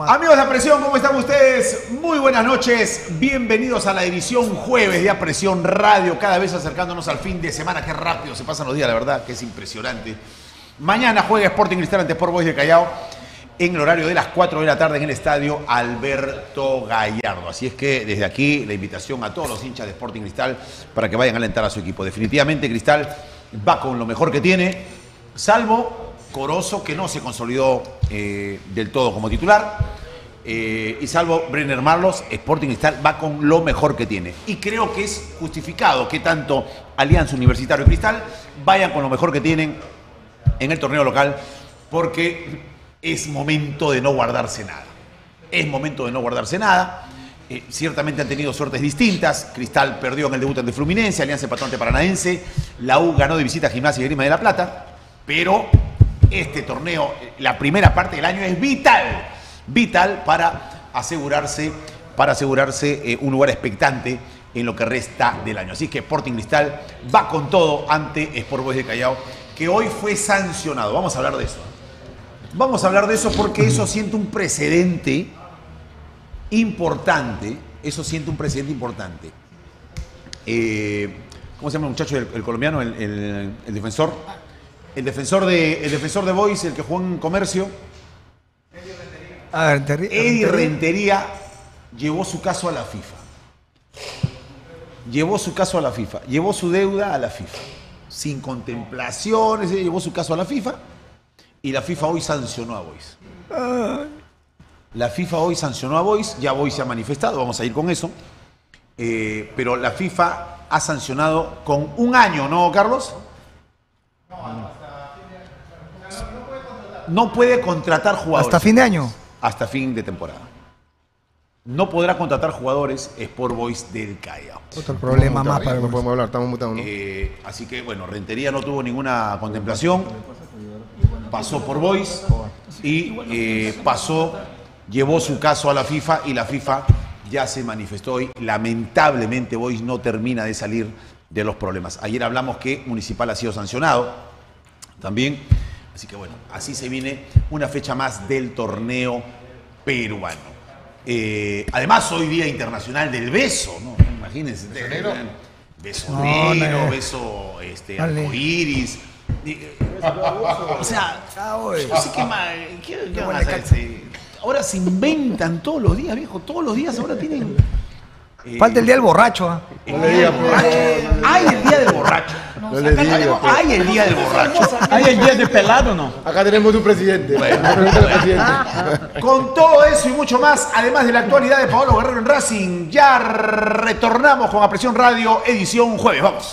Amigos de Apresión, ¿cómo están ustedes? Muy buenas noches. Bienvenidos a la edición jueves de Apresión Radio. Cada vez acercándonos al fin de semana. Qué rápido se pasan los días, la verdad, que es impresionante. Mañana juega Sporting Cristal ante Sport Boys de Callao en el horario de las 4 de la tarde en el estadio Alberto Gallardo. Así es que desde aquí la invitación a todos los hinchas de Sporting Cristal para que vayan a alentar a su equipo. Definitivamente Cristal va con lo mejor que tiene, salvo Corozo, que no se consolidó del todo como titular, y salvo Brenner Marlos, Sporting Cristal va con lo mejor que tiene. Y creo que es justificado que tanto Alianza Universitario y Cristal vayan con lo mejor que tienen en el torneo local, porque es momento de no guardarse nada. Es momento de no guardarse nada. Ciertamente han tenido suertes distintas. Cristal perdió en el debut ante Fluminense, Alianza empató ante Paranaense, la U ganó de visita a Gimnasia y Grima de la Plata, pero este torneo, la primera parte del año, es vital para asegurarse un lugar expectante en lo que resta del año. Así que Sporting Cristal va con todo ante Sport Boys de Callao, que hoy fue sancionado. Vamos a hablar de eso. Vamos a hablar de eso porque eso siente un precedente importante. Eso siente un precedente importante. ¿Cómo se llama el muchacho, el colombiano, el defensor? El defensor de Boys, el que jugó en Comercio. Eddie Rentería llevó su caso a la FIFA. Llevó su deuda a la FIFA. Sin contemplaciones, llevó su caso a la FIFA. Y la FIFA hoy sancionó a Boys. La FIFA hoy sancionó a Boys. Ya Boys se ha manifestado, vamos a ir con eso. Pero la FIFA ha sancionado con un año, ¿no, Carlos? No puede contratar jugadores. ¿Hasta fin de año? Hasta fin de temporada. No podrá contratar jugadores Sport Boys del Callao. Otro problema más para... No podemos hablar, estamos mutados, ¿no? Así que, bueno, Rentería no tuvo ninguna contemplación. Pasó por Boys y llevó su caso a la FIFA y la FIFA ya se manifestó hoy. Lamentablemente Boys no termina de salir de los problemas. Ayer hablamos que Municipal ha sido sancionado también. Así que bueno, así se viene una fecha más del torneo peruano. Además, hoy Día Internacional del Beso, ¿no? Imagínense. Beso negro, beso arcoíris. O sea, ¿qué van a hacer? Ahora se inventan todos los días, viejo. Todos los días ahora tienen... Falta el día del borracho. El día del borracho. Hay el día del borracho. Hay el día del borracho. ¿Hay el día del pelado o no? Acá tenemos un presidente. Con todo eso y mucho más, además de la actualidad de Paolo Guerrero en Racing, ya retornamos con Apresión Radio, edición jueves. Vamos.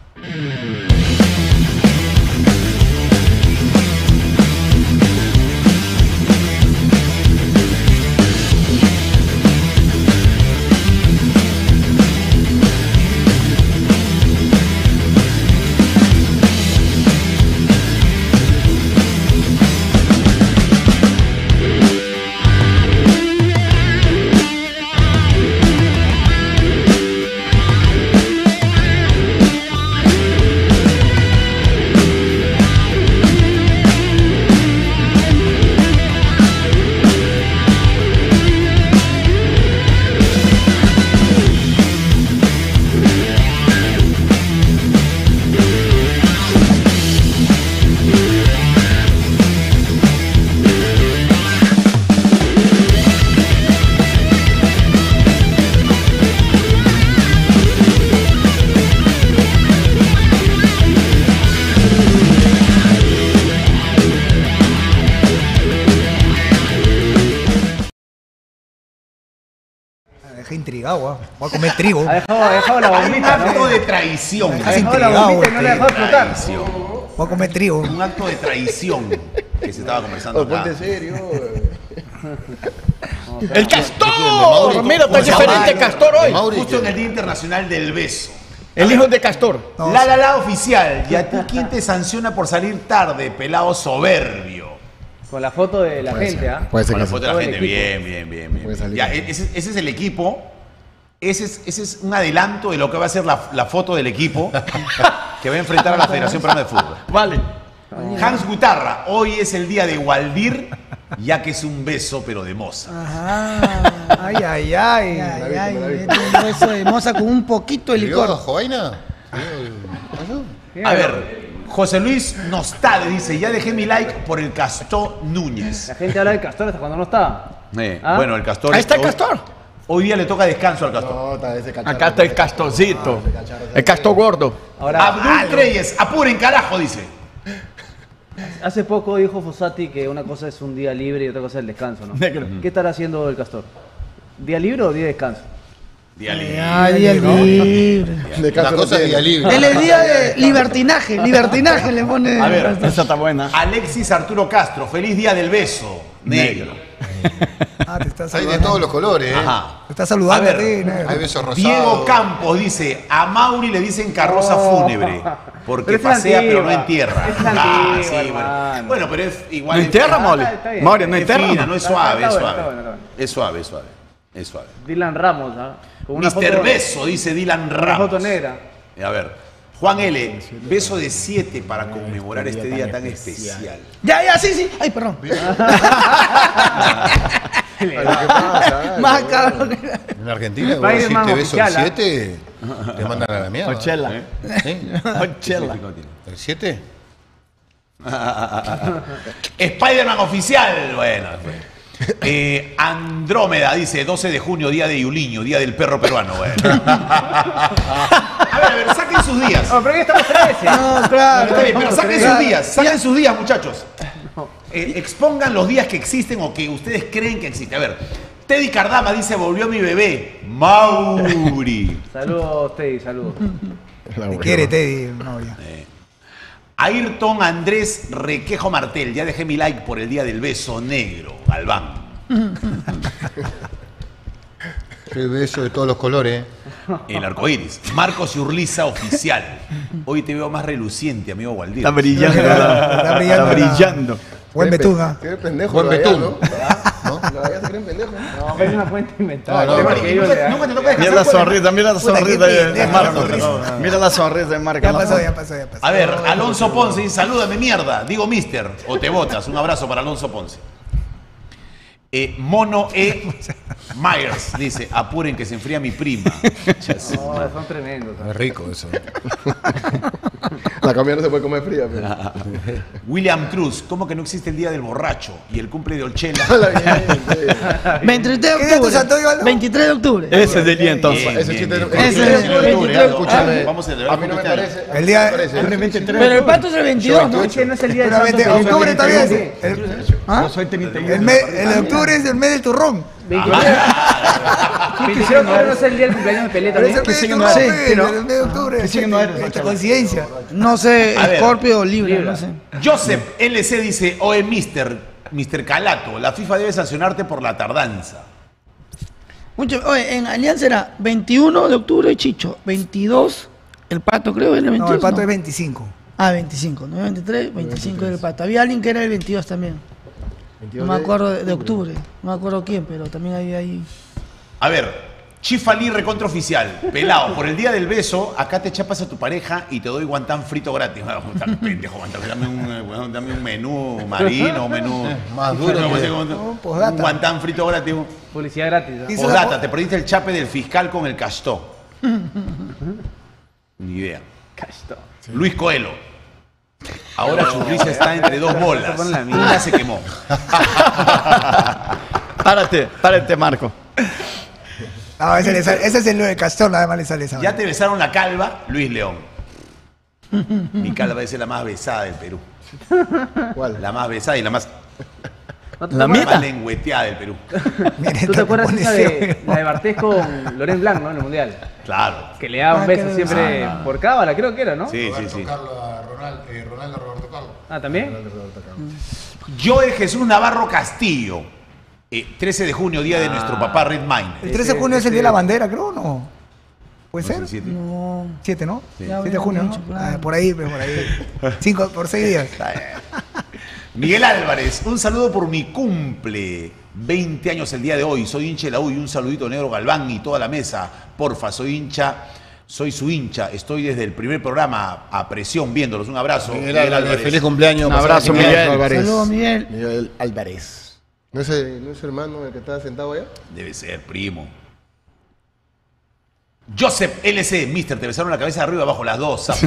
Intrigado, voy a comer trigo. Ha dejado la Hay un bombita, acto ¿no? de traición. Ha dejado la bombita y no le ha dejado explotar. Voy a comer trigo. Un acto de traición que se estaba conversando acá. Ponte serio. ¡El Castor! Mira, está diferente Castor hoy. Justo en el Día Internacional del Beso. El hijo de Castor. No, La oficial. ¿Y a ti quién te sanciona por salir tarde, pelado soberbio? Con la foto de la gente, ¿ah? Puede ser Con que la foto de Todo la el gente, equipo. bien. Puede salir. Ya, ese es el equipo. Ese es un adelanto de lo que va a ser la foto del equipo que va a enfrentar a la Federación Peruana de Fútbol. Vale. Hans Gutarra, hoy es el día de Waldir ya que es un beso, pero de moza. Ajá. Ay, ay, ay. Ay, ay, un beso de moza con un poquito de licor. ¿Jovaina? A ver, José Luis Nostale dice, ya dejé mi like por el Castor Núñez. La gente habla del Castor hasta cuando no está. ¿Ah? Bueno, el Castor... Ahí está el Castor. Hoy día le toca descanso al Castor. No, está ese cacharro. Acá está el Castorcito. El Castor gordo. Ahora, Abdul Treyes, apuren carajo, dice. hace poco dijo Fossati que una cosa es un día libre y otra cosa es el descanso, ¿no? Negro. ¿Qué estará haciendo el Castor? ¿Día libre o día de descanso? Día libre. Ay, día libre. La cosa es día libre. Él es día de libertinaje. Libertinaje le pone. A ver, Esa está buena. Alexis Arturo Castro, feliz día del beso. Negro. Ah, te está Hay saludando. de todos los colores, ¿eh? Ajá. Te está saludando A a ver, ti, negro. Hay besos rosados. Diego Campos dice, a Mauri le dicen carroza fúnebre, porque Pero esa es pasea pero no antigua. entierra. Esa es antigua, hermano. Bueno, pero es igual. ¿No entierra, Mauri? está bien. Mauri, ¿no Es entierra? fina, no es suave, Está es bueno, suave. está bueno, está bueno. Es suave, es suave. Es suave. Dylan Ramos, ¿ah? Con una Mister foto- Beso, dice Dylan Una Ramos. foto negra. A ver, Juan L., beso de 7 para conmemorar este día tan especial. Ya, sí. Ay, perdón. Ay, ¿qué pasa? Más cabrón. En Argentina, Va a ir vos, si más te beso el oficial, 7, te mandan a la mierda. Ochela. ¿Sí? Ochela. ¿El 7? Spider-Man oficial, bueno. Andrómeda dice 12 de junio, día de Yuliño, día del perro peruano. Bueno. A ver, saquen sus días. No, pero aquí estamos 13. No, claro. Está bien, pero saquen sus días, Ya. saquen sus días, muchachos. Expongan los días que existen o que ustedes creen que existen. A ver, Teddy Cardama dice, volvió mi bebé, Mauri. Saludos, Teddy, saludos. Te quiere, Teddy. No, ya. Ayrton Andrés Requejo Martel, ya dejé mi like por el día del beso negro, Galván. Qué beso de todos los colores. El arco iris. Marcos Urliza oficial. Hoy te veo más reluciente, amigo Waldir. Está brillando. Está brillando. Está brillando. Buen betunga. Qué pendejo. Buen lo de allá, betún. ¿no? Lo de allá se creen pendejos. No, es una fuente inventada. No, El tema no, es que ellos le dan- Nunca te toca Mira descansar, la pues. sonrisa, mira la Puta, qué sonrisa de pendejo, Marco. la sonrisa. Mira la sonrisa de Marco. Ya ¿no? pasó, ya pasó, ya pasó. A ver, Alonso Ponce dice, salúdame mierda. Digo mister, o te botas. Un abrazo para Alonso Ponce. Mono Myers dice, apuren que se enfría mi prima. No, son tremendos. ¿ah? Es rico eso. La comida no se puede comer fría. Pero. William Cruz, ¿cómo que no existe el día del borracho y el cumple de Olchela? 23 de ¿Qué día tu santo, octubre. Iván? 23 de octubre. Ese es del día entonces. Bien, Ese bien, chiste bien. no- Ese ese es no es octubre, el escúchame. Vamos a celebrar A mí no me este año. parece. El día- Pero el pato es el 22, ¿no? Ese no es el día del Pero santo. vete, pero- octubre está bien. Sí. ¿Ah? Yo soy 31. El de octubre es el mes del turrón. 29 de octubre no es el día del cumpleaños de Pelé Pero es el también. mes del signo turrón, eres? pues, el mes de octubre. ¿Qué signo eres, Esta chaval? coincidencia. No sé, A ver. Scorpio o Libra, no sé. Joseph LC dice, oye, Mr. Calato, la FIFA debe sancionarte por la tardanza. Oye, en Alianza era 21 de octubre Chicho, 22 el pato creo, era el 22. No, el pato ¿no? es 25. Ah, 25, no 23, 25 era el pato. Había alguien que era el 22 también. No me acuerdo de octubre, no me acuerdo quién, pero también había ahí. A ver, Chifalí recontra oficial, pelado, por el día del beso, acá te chapas a tu pareja y te doy guantán frito gratis. Bueno, tan pendejo, guantán, dame un menú marino, un menú Más duro no, que- un postdata. guantán frito gratis. Publicidad gratis. ¿ah? Dice Postdata, te perdiste el chape del fiscal con el castó. Ni idea. Casto. Luis Coelho. Ahora Churriza está entre dos bolas. Pon la mía. Una se quemó. Párate, Marco. No, ese es el de Castor, nada más le sale esa. Ya te besaron la calva, Luis León. Mi calva es la más besada del Perú. ¿Cuál? La más besada y la más, ¿No te La acuerdas? más lengüeteada del Perú. Mira, ¿Tú te acuerdas pone esa feo. la de Bartés con Loren Blanc, ¿no? En el Mundial. Claro. Que le daba un beso que- siempre por cábala, creo que era, ¿no? Sí, sí, sí. Ronaldo Roberto Carlos. Ah, ¿también? Joel Jesús Navarro Castillo. 13 de junio, día de nuestro papá Red Mine. El 13 de junio es el día de la bandera, creo, ¿no? ¿Puede ser? 7. No, 7, ¿no? Ya 7 de junio, habíamos ¿no? dicho, claro. Ah, por ahí, pues, por ahí. 5 por 6 días. Miguel Álvarez, un saludo por mi cumple. 20 años el día de hoy. Soy hincha de la U y un saludito Negro Galván y toda la mesa. Porfa, soy su hincha. Estoy desde el primer programa a presión viéndolos. Un abrazo. Miguel Álvarez, feliz cumpleaños. Un abrazo, Miguel Miguel. Álvarez. Saludos, Miguel. Miguel Álvarez. ¿No es su hermano el que está sentado allá? Debe ser, primo. Joseph LC, mister, te besaron la cabeza de arriba y abajo, las dos, sapo.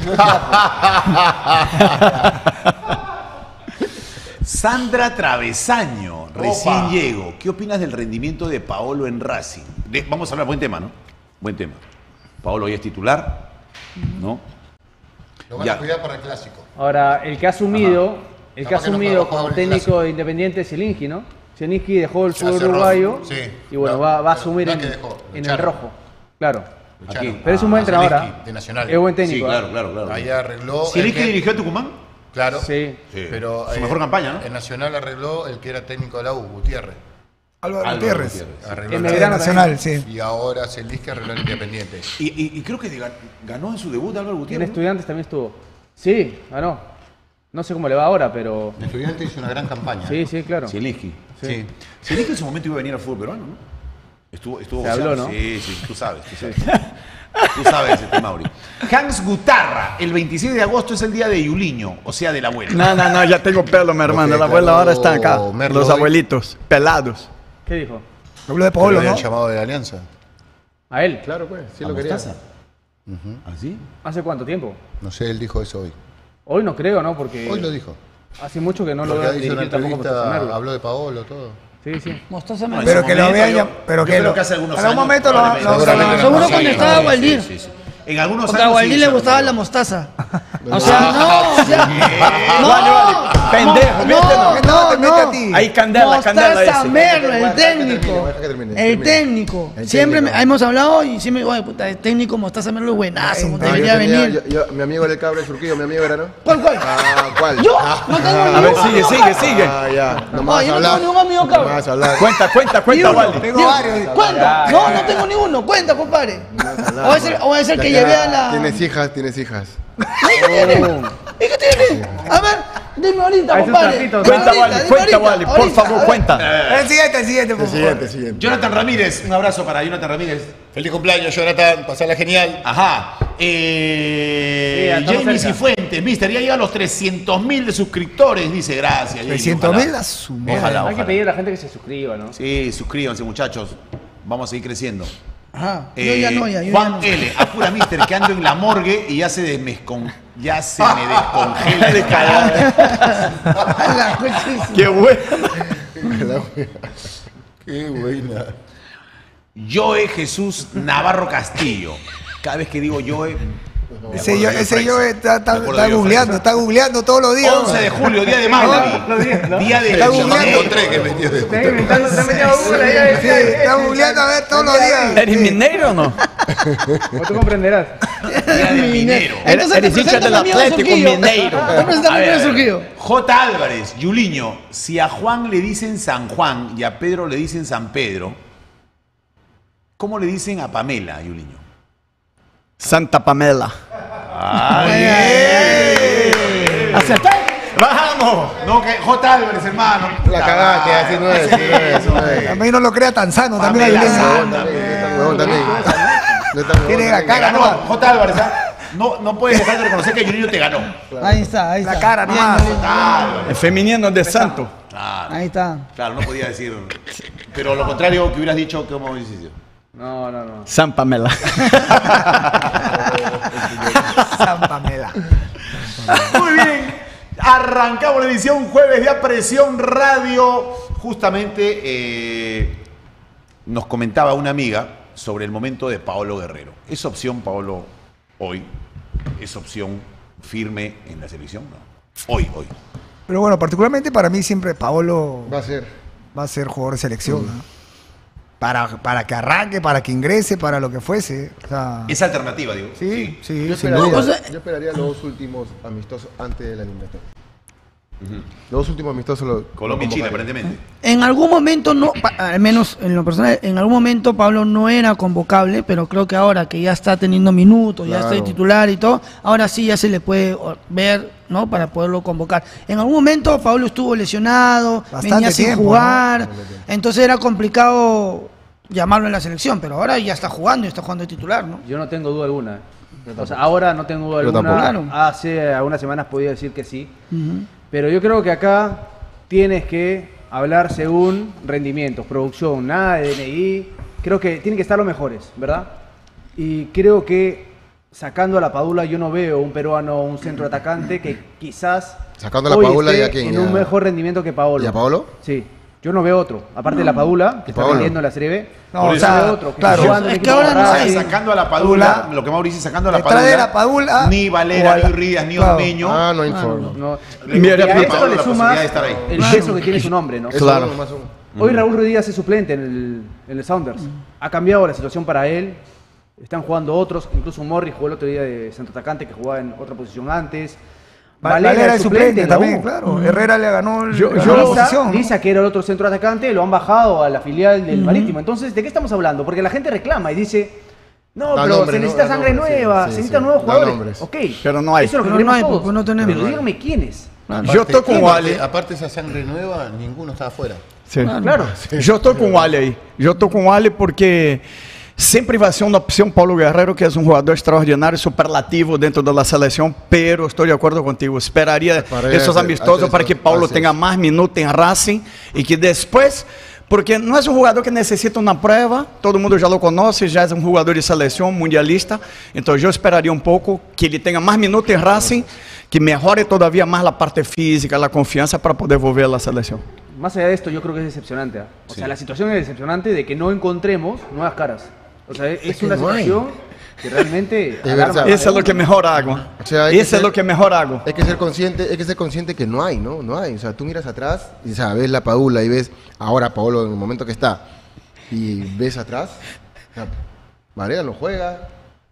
Sandra Travesaño, recién llego. ¿Qué opinas del rendimiento de Paolo en Racing? Vamos a hablar, buen tema, ¿no? Buen tema. Paolo hoy es titular, ¿no? Lo van a cuidar para el clásico. Ahora, el que ha asumido, Capaz que no pueda jugar como el técnico clásico. de Independiente es Zielinski, ¿no? Zielinski dejó el Se la fútbol cerró. uruguayo Sí. y bueno, No, va a pero asumir no en, es que dejó, en el echaron. rojo. Claro. Echaron. Pero es un buen entrenador, Zielinski, ¿ah? de Nacional. Es buen Sí, técnico. claro, claro. Ahí arregló. ¿Zielinski el que- dirigió a Tucumán? Claro. Sí. Sí. Pero Su mejor campaña, ¿no? En Nacional arregló el que era técnico de la U, Gutiérrez. Álvaro Álvaro Gutiérrez. Gutiérrez. Arregló En la- Belgrano Nacional, sí. Y ahora Zielinski arregló el Independiente. Y creo que ganó en su debut Álvaro En Gutiérrez. ¿no? Estudiantes también estuvo. Sí, ganó. No sé cómo le va ahora, pero... El Estudiante hizo una gran campaña. Sí, sí, claro. Zielinski. Sí. Zielinski en su momento iba a venir al fútbol peruano, ¿no? Estuvo Se habló, ¿no? Sí, tú sabes. Tú sabes, Mauri. Hans Gutarra, el 26 de agosto es el día de Yuliño, o sea, de la abuela. No, ya tengo pelo, mi hermano. Ok, La abuela claro, ahora está acá. Merlo Los hoy. abuelitos, pelados. ¿Qué dijo? Habló de Lo Paolo, habían ¿no? llamado de la Alianza. ¿A él? Claro, pues. Sí ¿A lo quería. Mostaza? ¿Así? ¿Hace cuánto tiempo? No sé, él dijo eso hoy. Hoy no creo, ¿no? Porque Hoy lo dijo. hace mucho que no lo Porque veo hizo una dirigir tampoco por entrevista, habló de Paolo, todo. Sí, sí. Mostaza No, me en Pero su que lo momento, vean, pero yo que creo lo- que hace algunos en algún años, momento lo- probablemente. Seguramente Seguro no, cuando sí, estaba sí, Waldir. Sí. En algunos Porque a años. Waldir sí, le se gustaba la recuerda. mostaza. O sea, no, o sea, Pendejo, ¿viste? No, te mete a ti. Ahí candela Mostaza ese. Merlo, Deja el que técnico. termine. El técnico. El Siempre técnico. hemos hablado y siempre, oye, puta, el técnico Mostaza Merlo es buenazo, Ah, debería venir. Mi amigo era el cabra de Surquillo, mi amigo era, ¿no? ¿Cuál? ¿Cuál? ¿Yo? No tengo A ver, ni uno. sigue. Ah, ya. No No, más yo no hablar. tengo ningún amigo No cabra. más hablar. Cuenta, Ni uno. Wally. Tengo Digo, varios. Cuenta. No, no tengo ni uno. Cuenta, compadre. O es el que llevé a la... Tienes hijas. ¿Y qué tiene? ¿Y qué tiene? A ver, dime ahorita, Ahí sus compadre. trapitos. Dime Cuenta, ahorita, Wally, dime cuenta, ahorita, Wally. Por ahorita, favor, a ver. cuenta. El siguiente, por favor. Siguiente. Jonathan Ramírez, un abrazo para Jonathan Ramírez. Feliz cumpleaños, Jonathan. Pasala genial. Ajá. estamos Jamie cerca. Cifuentes, mister, ya llega a los 300.000 de suscriptores, dice gracias. Jamie, 300.000 ojalá. a su madre. Ojalá, Hay que ojalá. pedir a la gente que se suscriba, ¿no? Sí, suscríbanse, muchachos. Vamos a seguir creciendo. Ajá, yo ya no, yo Juan ya no. L, apura mister, que ando en la morgue y ya se me descongela de cagar. A la cochísima. Qué bueno. Qué buena. Joe Jesús Navarro Castillo. Cada vez que digo Joe, me Ese acuerdo de yo Fraser. está Me acuerdo de Joe está googleando todos los días. 11 de julio, día de Magdalene. Día de Está googleando. Encontré que metió de Está inventando, está metiendo Google ahí. Sí, está googleando a ver todos los días. ¿Eres minero o no? Como tú comprenderás. Día de minero. Entonces Eres te hincha presento del a mi amigo Atlético Surquillo. Mineiro. Te presento a mi A ver, amigo a ver. Surquillo. J. Álvarez, Yuliño, si a Juan le dicen San Juan y a Pedro le dicen San Pedro, ¿cómo le dicen a Pamela, Yuliño? Santa Pamela. ¿Acerté? ¡Vamos! No, que J. Álvarez, hermano. La cagaste, así no es. Así no es. También no lo crea tan sano, también hay Pamela violencia. Santa. Huevón también. No es tan huevón Tiene la también. Te cara, ganó, ¿no? J. Álvarez, ¿ah? No puedes dejar de reconocer que Yuliño te ganó. Ahí está, ahí está. La cara Bien, nomás. bien. El femenino de santo. Claro, Ahí está. claro, no podía decir. Pero lo contrario que hubieras dicho, ¿cómo hubieras dicho? No. San Pamela. San Pamela. Muy bien, arrancamos la edición jueves de Apresión Radio. Justamente nos comentaba una amiga sobre el momento de Paolo Guerrero. ¿Es opción Paolo hoy? ¿Es opción firme en la selección? No. Hoy. Pero bueno, particularmente para mí siempre Paolo Va a ser. va a ser jugador de selección, ¿no? Para que arranque, para que ingrese, para lo que fuese. O sea, Es alternativa, digo. sí, Yo sin esperaría, duda. O sea- yo esperaría los últimos amistosos antes de la eliminatoria. Los dos últimos amistosos los Colombia y Chile, convocaría. aparentemente. En algún momento, no, al menos en lo personal, en algún momento Pablo no era convocable, pero creo que ahora que ya está teniendo minutos, ya está de Claro. titular y todo, ahora sí ya se le puede ver, ¿no? Para poderlo convocar. En algún momento Pablo estuvo lesionado, Bastante venía sin tiempo, jugar, entonces era complicado llamarlo en la selección, pero ahora ya está jugando de titular, ¿no? Yo no tengo duda alguna. O sea, ahora no tengo duda Yo alguna. tampoco. Hace algunas semanas podía decir que sí. Ujú. Pero yo creo que acá tienes que hablar según rendimientos, producción, nada de DNI. Creo que tienen que estar los mejores, ¿verdad? Y creo que sacando a la Padula yo no veo un peruano, un centro atacante que quizás Sacando a la hoy Padula esté ya quién, en ya. un mejor rendimiento que Paolo. ¿Y a Paolo? Sí. Yo no veo otro. Aparte de la Padula, que está Paolo? vendiendo en la Serie B. No, yo o sea, veo otro. claro. está jugando en Es que equipo ahora no de O sea, hay. sacando a la Padula, Padula. lo que Mauricio dice, sacando a la Detrás Padula, de la Padula, ni Valera, o a la- ni Rías, ni claro. Ormeño. Ah, no hay forma. No. Mira, Y a Paolo, esto le la sumas posibilidad de estar ahí. el peso que tiene su nombre, ¿no? Eso Claro. más uno. Hoy Raúl Rodríguez es suplente en el Sounders. Ha cambiado la situación para él. Están jugando otros, incluso Morris jugó el otro día de centro atacante que jugaba en otra posición antes. Valera es suplente en la también, U. claro. Herrera le ganó la Lisa, posición. ¿no? Lisa, que era el otro centro atacante, lo han bajado a la filial del Marítimo. Entonces, ¿de qué estamos hablando? Porque la gente reclama y dice, no, Da pero nombre, se ¿no? necesita Da sangre nombre, nueva, sí, se sí, necesitan sí. nuevos Da jugadores. nombres. Ok, Pero no hay. eso es lo que Pero queremos no hay, todos. pues no tenemos. Pero díganme quiénes. Yo estoy con o Ale. Aparte esa sangre nueva, ninguno está afuera. Sim. Claro. Eu estou com o Ale aí. Eu estou com o Ale porque sempre vai ser uma opção Paulo Guerreiro, que é um jogador extraordinário, superlativo dentro da seleção, pero estou de acordo contigo. Esperaria Parece, esses amistosos hace para que eso, Paulo hace tenha eso. mais minutos em Racing e que depois, porque não é um jogador que necessita uma prova, todo mundo já o conhece, já é um jogador de seleção mundialista, então eu esperaria um pouco que ele tenha mais minutos em Racing, que melhore todavia mais a parte física, a confiança para poder volver à seleção. Más allá de esto, yo creo que es decepcionante. ¿Ah? O sea, la situación es decepcionante de que no encontremos nuevas caras. O sea, es que una no hay. situación que realmente Es alarma. verdad. Isso é o que melhor hago. O sea, hay que Isso é ser- o que melhor hago. Hay que ser consciente que no hay, ¿no? No hay. O sea, tú miras atrás y ves la Padula y ves ahora Paolo en el momento que está y ves atrás. O sea, Varela lo juega,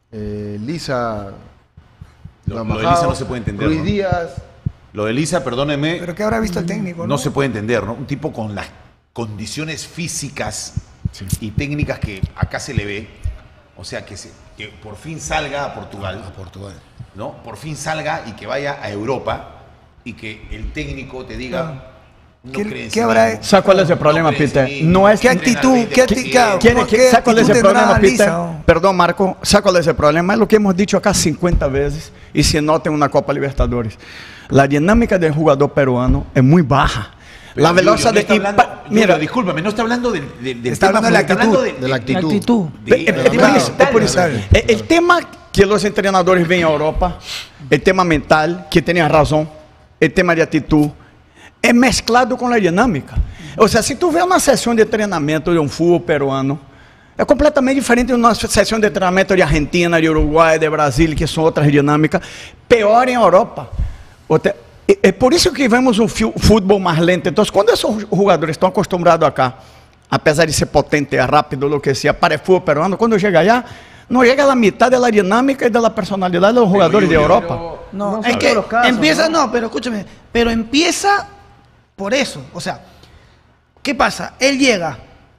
Lisa Lo han de bajado, Lisa no se puede entender, Ruiz ¿no? Díaz. Lo de Lisa, perdóneme, Pero ¿qué habrá visto el técnico? no se puede entender, ¿no? Un tipo con las condiciones físicas y técnicas que acá se le ve, o sea, que por fin salga a Portugal, ¿no? Por fin salga y que vaya a Europa y que el técnico te diga, no ¿Qué- creen en qué sí habrá mismo, ¿Sabe cuál es el problema, no creen en Peter? sí mismo, No es ¿Qué entrenar actitud? 20%. ¿Qué actitud? ¿Sabe cuál es el actitud problema, tendrá Peter? Lisa, o? Perdón, Marco. ¿Sabe cuál es el problema? Es lo que hemos dicho acá 50 veces y se nota en una Copa Libertadores. La dinámica del jugador peruano es muy baja. Pero, La velocidad Julio, no está de... hablando- Mira, Julio, discúlpame, no está hablando del Está hablando de la está hablando actitud. De la actitud. La actitud. de- por isso. El tema que los entrenadores ven a Europa, el tema mental, que tienen razón, el tema de actitud, é mesclado com a dinâmica. Ou seja, se tu vê uma sessão de treinamento de um futebol peruano, é completamente diferente de uma sessão de treinamento de Argentina, de Uruguai, de Brasil, que são outras dinâmicas. Pior em Europa. É por isso que vemos um futebol mais lento. Então, quando esses jogadores estão acostumados acá, apesar de ser potente, rápido, lo que sea, para el fútbol peruano, quando chega allá, não chega a la mitad de la dinámica y de la personalidad de los jugadores de Europa. No, son es que todos los casos, empieza, ¿no? no, pero escúchame, pero empieza por eso. O sea, ¿qué pasa? Él llega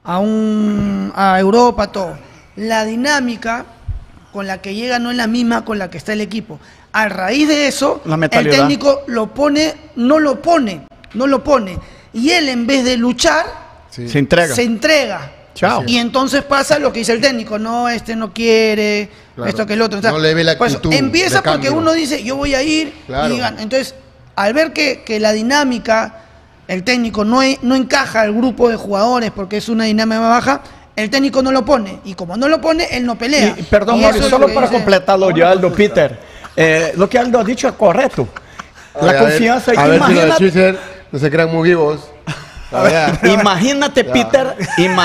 a Europa, todo. La dinámica con la que llega no es la misma con la que está el equipo. A raíz de eso, La el mentalidad. técnico no lo pone. Y él, en vez de luchar, Sí. Se entrega. se entrega. Chao. Y entonces pasa lo que dice el técnico, no, este no quiere, Claro. esto que el otro. O sea, No le ve la por eso, actitud empieza de porque cambio. uno dice, yo voy a ir, Claro. y gana. Entonces, al ver que la dinámica, el técnico no encaja al grupo de jugadores porque es una dinámica más baja, el técnico no lo pone. Y como no lo pone, él no pelea. Y, perdón, Y Mauricio, eso es solo lo que para dice- completar lo de Aldo, Peter. Lo que Aldo ha dicho es correcto. La confianza A ver si los de imagínate, Twitter no se crean muy vivos. A ver. imagínate, Peter,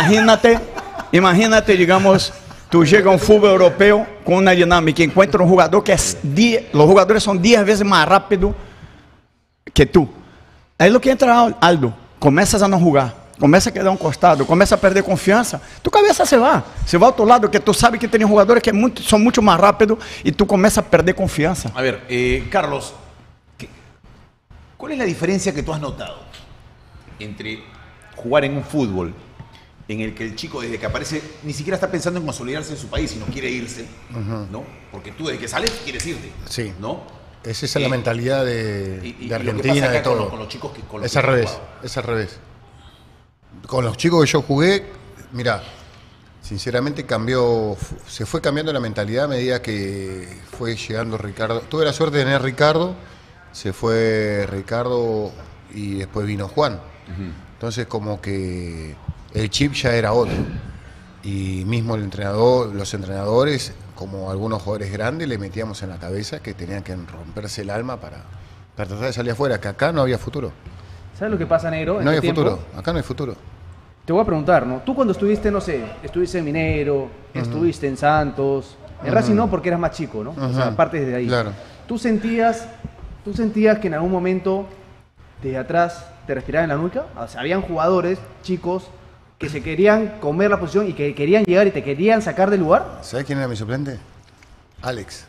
imagínate, digamos, tú llegas a un fútbol europeo con una dinámica, encuentras un jugador que es los jugadores son 10 veces más rápidos que tú. Ahí lo que entra Aldo, comienzas a no jugar, comienza a quedar a un costado, comienza a perder confianza, tu cabeza se va a otro lado, que tú sabes que tienes jugadores que son mucho más rápidos y tú comienzas a perder confianza. A ver, Carlos, ¿cuál es la diferencia que tú has notado entre jugar en un fútbol en el que el chico desde que aparece ni siquiera está pensando en consolidarse en su país, sino quiere irse, ¿no? Porque tú desde que sales quieres irte, Sí. ¿no? Esa es la mentalidad de lo que pasa Argentina, acá de todo. con los chicos que con los Es que al tú has revés, jugado. es al revés. Con los chicos que yo jugué, mira, sinceramente se fue cambiando la mentalidad a medida que fue llegando Ricardo. Tuve la suerte de tener Ricardo, se fue Ricardo y después vino Juan. Entonces como que el chip ya era otro. Y mismo el entrenador, los entrenadores, como algunos jugadores grandes, le metíamos en la cabeza que tenían que romperse el alma para tratar de salir afuera, que acá no había futuro. ¿Sabes lo que pasa, negro? No hay tiempo? futuro, acá no hay futuro. Te voy a preguntar, ¿no? Tú cuando estuviste, no sé, estuviste en Minero, estuviste en Santos, en Racing no porque eras más chico, ¿no? O sea, partes de ahí. Claro. ¿Tú sentías que en algún momento desde atrás te respiraban en la nuca? O sea, habían jugadores, chicos, que se querían comer la posición y que querían llegar y te querían sacar del lugar. ¿Sabes quién era mi suplente? Alex.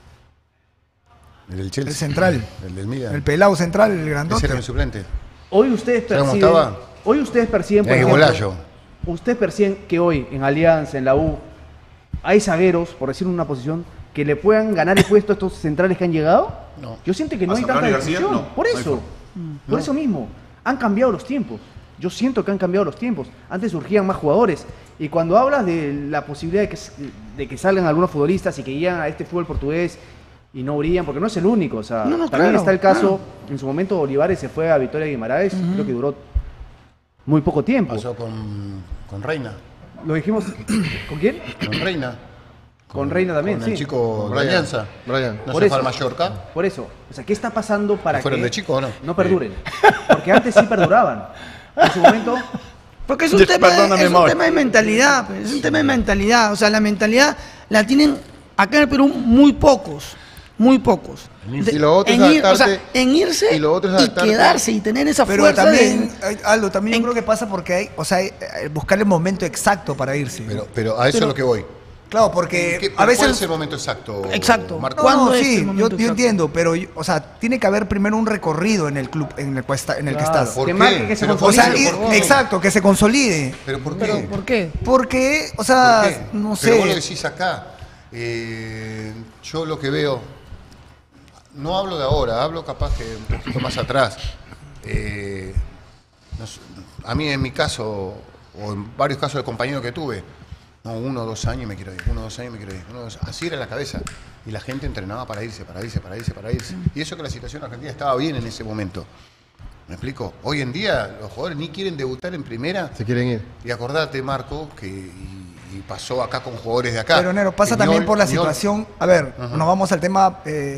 El del Chelsea. El central. El del Milan. El pelado central, el grandote. Ese era mi suplente. Hoy ustedes ¿Sabes cómo perciben, estaba? por El ejemplo, Golayo. ustedes perciben que hoy en Alianza, en la U, hay zagueros, por decir una posición, que le puedan ganar el puesto a estos centrales que han llegado. No. Yo siento que no ¿A hay Zambrano tanta y García? discusión. No, Por no hay eso, forma. por eso mismo, han cambiado los tiempos. Yo siento que han cambiado los tiempos. Antes surgían más jugadores. Y cuando hablas de la posibilidad de que salgan algunos futbolistas y que llegan a este fútbol portugués y no brillan, porque no es el único. O sea, No, no, también claro, está el caso, claro. en su momento Olivares se fue a Victoria Guimaraes, creo que duró muy poco tiempo. Pasó con Reina. Lo dijimos, ¿con quién? Con Reina. Con Reina también, Con sí. el chico de Brian. Alianza. Brian. ¿No Por se eso. fue al Mallorca? Por eso, o sea, ¿qué está pasando para ¿Fueron que de chico o no? no perduren? Porque antes sí perduraban. En su momento, Porque es un, Perdóname, es un Mauro. tema de mentalidad, pues, es un tema de mentalidad. O sea, la mentalidad la tienen acá en el Perú muy pocos. Muy pocos. Y lo otro es en o sea, adaptarte- en irse y lo otro es y adaptarte- quedarse y tener esa Pero fuerza también, de... Aldo, también en- yo creo que pasa porque hay, o sea, buscar el momento exacto para irse. Pero a eso es lo que voy. Claro, porque ¿Qué- a ¿Cuál es veces... el momento exacto? Exacto. Marco? No, ¿Cuándo no, es sí, el momento yo exacto? entiendo, pero, o sea, tiene que haber primero un recorrido en el club en el, en el que estás. ¿Por que qué? marque que se Pero O sea, consolide. ¿por qué? exacto, que se consolide. ¿Pero por qué? ¿Pero por qué? Porque, o sea, ¿Por qué? no Pero vos lo sé. decís acá. Yo lo que veo, no hablo de ahora, hablo capaz que un poquito más atrás. A mí en mi caso, o en varios casos de compañeros que tuve, no, 1 o 2 años me quiero ir, 1 o 2 años me quiero ir. Así era la cabeza. Y la gente entrenaba para irse. Y eso que la situación argentina estaba bien en ese momento. ¿Me explico? Hoy en día los jugadores ni quieren debutar en primera. Se quieren ir. Y acordate, Marco, que y pasó acá con jugadores de acá. Pero, Nero, pasa Piñol- también por la Piñol. situación. A ver, nos vamos al tema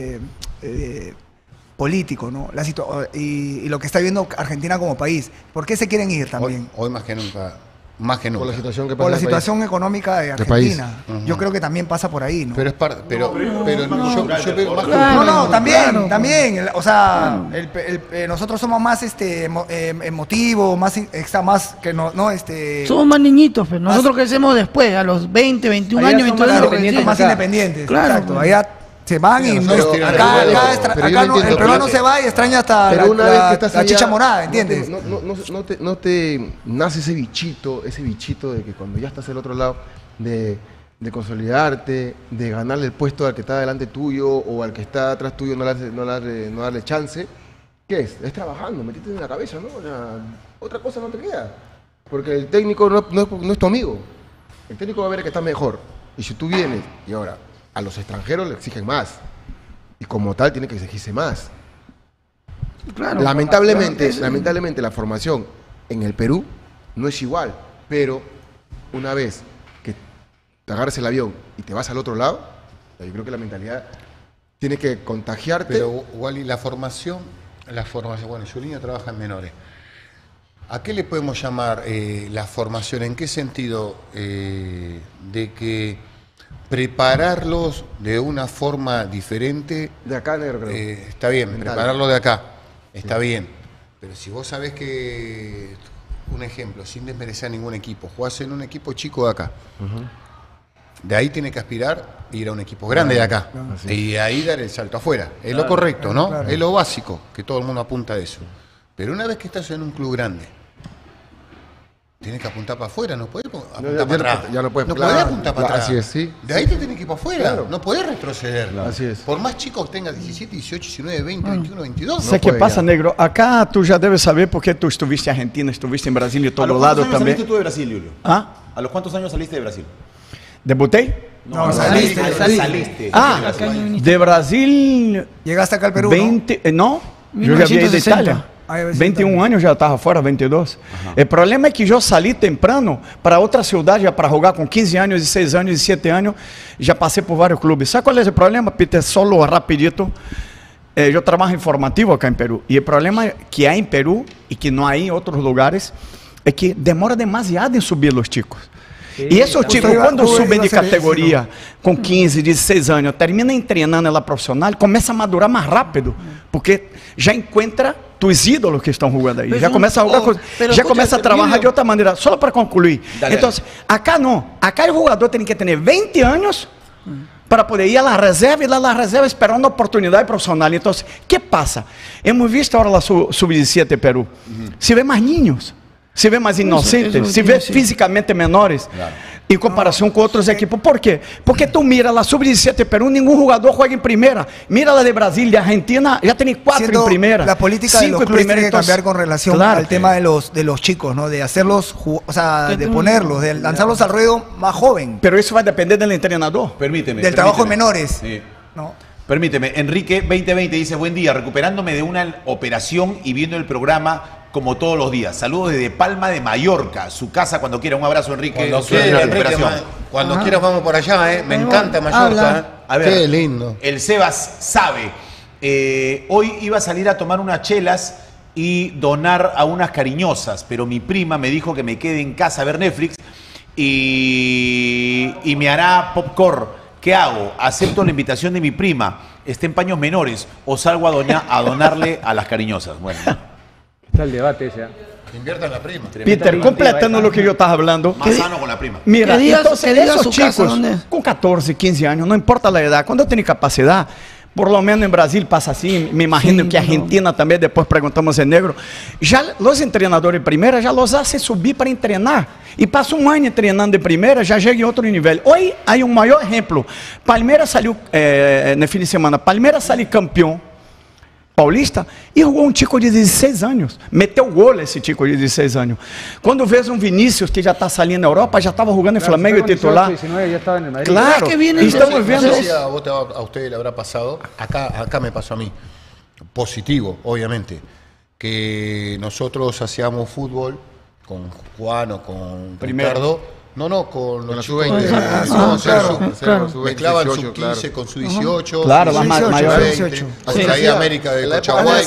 político, ¿no? Y lo que está viendo Argentina como país. ¿Por qué se quieren ir también? Hoy más que nunca. Más que Por nunca. la situación que pasa Por la en el país. situación económica de Del país. Argentina. Yo creo que también pasa por ahí, ¿no? Pero es parte. Pero yo veo más No, también, Claro. también. O sea, nosotros somos más emotivos, más que no. Somos más niñitos, pero nosotros crecemos después, a los 20, 21 Allá años, son 22 más años. independientes recién. más acá. independientes. Claro, Exacto. pues. Allá se van y nosotros tienen acá, el acá, recuerdo. Pero yo acá lo entiendo, el peruano pero- se va y extraña hasta Pero una vez que estás la allá, chicha morada, ¿entiendes? No te nace ese bichito de que cuando ya estás al otro lado, de consolidarte, de ganarle el puesto al que está delante tuyo o al que está atrás tuyo, no darle chance. ¿Qué es? Es trabajando, metiste en la cabeza, ¿no? O sea, otra cosa no te queda. Porque el técnico no es tu amigo. El técnico va a ver que está mejor. Y si tú vienes, y ahora, a los extranjeros le exigen más. Y como tal, tiene que exigirse más. Claro. Lamentablemente la formación en el Perú no es igual, pero una vez que te agarras el avión y te vas al otro lado, yo creo que la mentalidad tiene que contagiarte. Pero, Wally, la formación, bueno, Julinho trabaja en menores. ¿A qué le podemos llamar la formación? ¿En qué sentido? De que prepararlos de una forma diferente. De acá, negro, creo. Está bien, Mental. prepararlo de acá, está bien. Pero si vos sabés que, un ejemplo, sin desmerecer a ningún equipo, jugás en un equipo chico de acá. De ahí tiene que aspirar ir a un equipo grande de acá. Y ahí dar el salto afuera. Es lo correcto, ¿no? claro. Es lo básico, que todo el mundo apunta a eso. Pero una vez que estás en un club grande, tienes que apuntar para afuera, no podés apuntar para atrás. ya no puedes, no claro. podés apuntar para atrás. Así es, sí. De ahí te tienes que ir para afuera. Claro. No podés retroceder. Así es. Por más chicos que tengas 17, 18, 19, 20, 21, 22. ¿Sabes qué puede pasa, ya. negro? Acá tú ya debes saber por qué tú estuviste en Argentina, estuviste en Brasil y ¿A todo los lado cuántos años también. saliste tú de Brasil, Julio? ¿Ah? ¿A los cuántos años saliste de Brasil? ¿Debuté? No, saliste. Saliste. Ah, de Brasil Llegaste acá al Perú, 20, no, yo ya había ido de 1960. Italia. 21 anos já estava fora, 22. O problema é que eu saí temprano para outra cidade para jogar com 15 anos, 16 anos, 17 anos. Já passei por vários clubes. Sabe qual é o problema, Peter? Solo rapidito. Eu trabalho informativo acá em Peru. E o problema que há em Peru e que não há em outros lugares é que demora demasiado em subir os chicos. E esses chicos, quando subem de categoria com 15, 16 anos, termina treinando ela profissional, começa a madurar mais rápido, porque já encontra os ídolos que estão jogando aí. Já começa a jogar, já começa a trabalhar de outra maneira. Só para concluir. Então, acá não. Acá o jogador tem que ter 20 anos para poder ir à reserva e lá na reserva esperando uma oportunidade profissional. Então, o que passa? Hemos visto agora lá sub-17 Peru. Se vê mais ninhos. Se vê mais inocentes, se vê fisicamente menores, em comparação com outros equipos. Por quê? Porque tu mira lá sub-17 Peru, nenhum jogador juega em primeira. Mira lá de Brasil, de Argentina, ya tienen 4 en primera. La política de los clubes tiene que cambiar con relación al tema de los chicos, ¿no? De hacerlos, o sea, de ponerlos, de lanzarlos al ruedo más joven. Pero eso va a depender del entrenador. Permíteme. Del trabajo en menores. Sí. ¿No? Permíteme, Enrique 2020 dice, buen día, recuperándome de una operación y viendo el programa como todos los días. Saludos desde Palma de Mallorca, su casa cuando quiera. Un abrazo, Enrique. Cuando quieras vamos por allá, Me encanta Mallorca. A ver, qué lindo. El Sebas sabe. Hoy iba a salir a tomar unas chelas y donar a unas cariñosas, pero mi prima me dijo que me quede en casa a ver Netflix y me hará popcorn. ¿Qué hago? ¿Acepto la invitación de mi prima? ¿Está en paños menores o salgo a donarle a las cariñosas? Bueno. Está el debate ya. Invierta en la prima. Peter, completando lo que yo estaba hablando. Más sano con la prima. Mira, entonces esos chicos con 14, 15 años, no importa la edad, cuando tienen capacidad, por lo menos en Brasil pasa así, me imagino que Argentina también, después preguntamos en negro, ya los entrenadores de primera ya los hacen subir para entrenar. Y pasa un año entrenando de primera, ya llega a otro nivel. Hoy hay un mayor ejemplo. Palmeiras salió, en el fin de semana, Palmeiras salió campeón paulista e jogou um chico de 16 anos. Meteu gol esse chico de 16 anos. Quando vês um Vinícius que já está saliendo na Europa, já estava jogando em Flamengo e titular. 19, ya estaba en el Madrid. Claro, estamos vendo. No sé si a usted le habrá pasado, acá me pasó a mí, positivo, obviamente, que nosotros hacíamos fútbol con Juan o con Ricardo. No, con los sub-20. Mezclaban sub-15 con su 18. Claro, más mayor. Ahí América de Cochahuayco.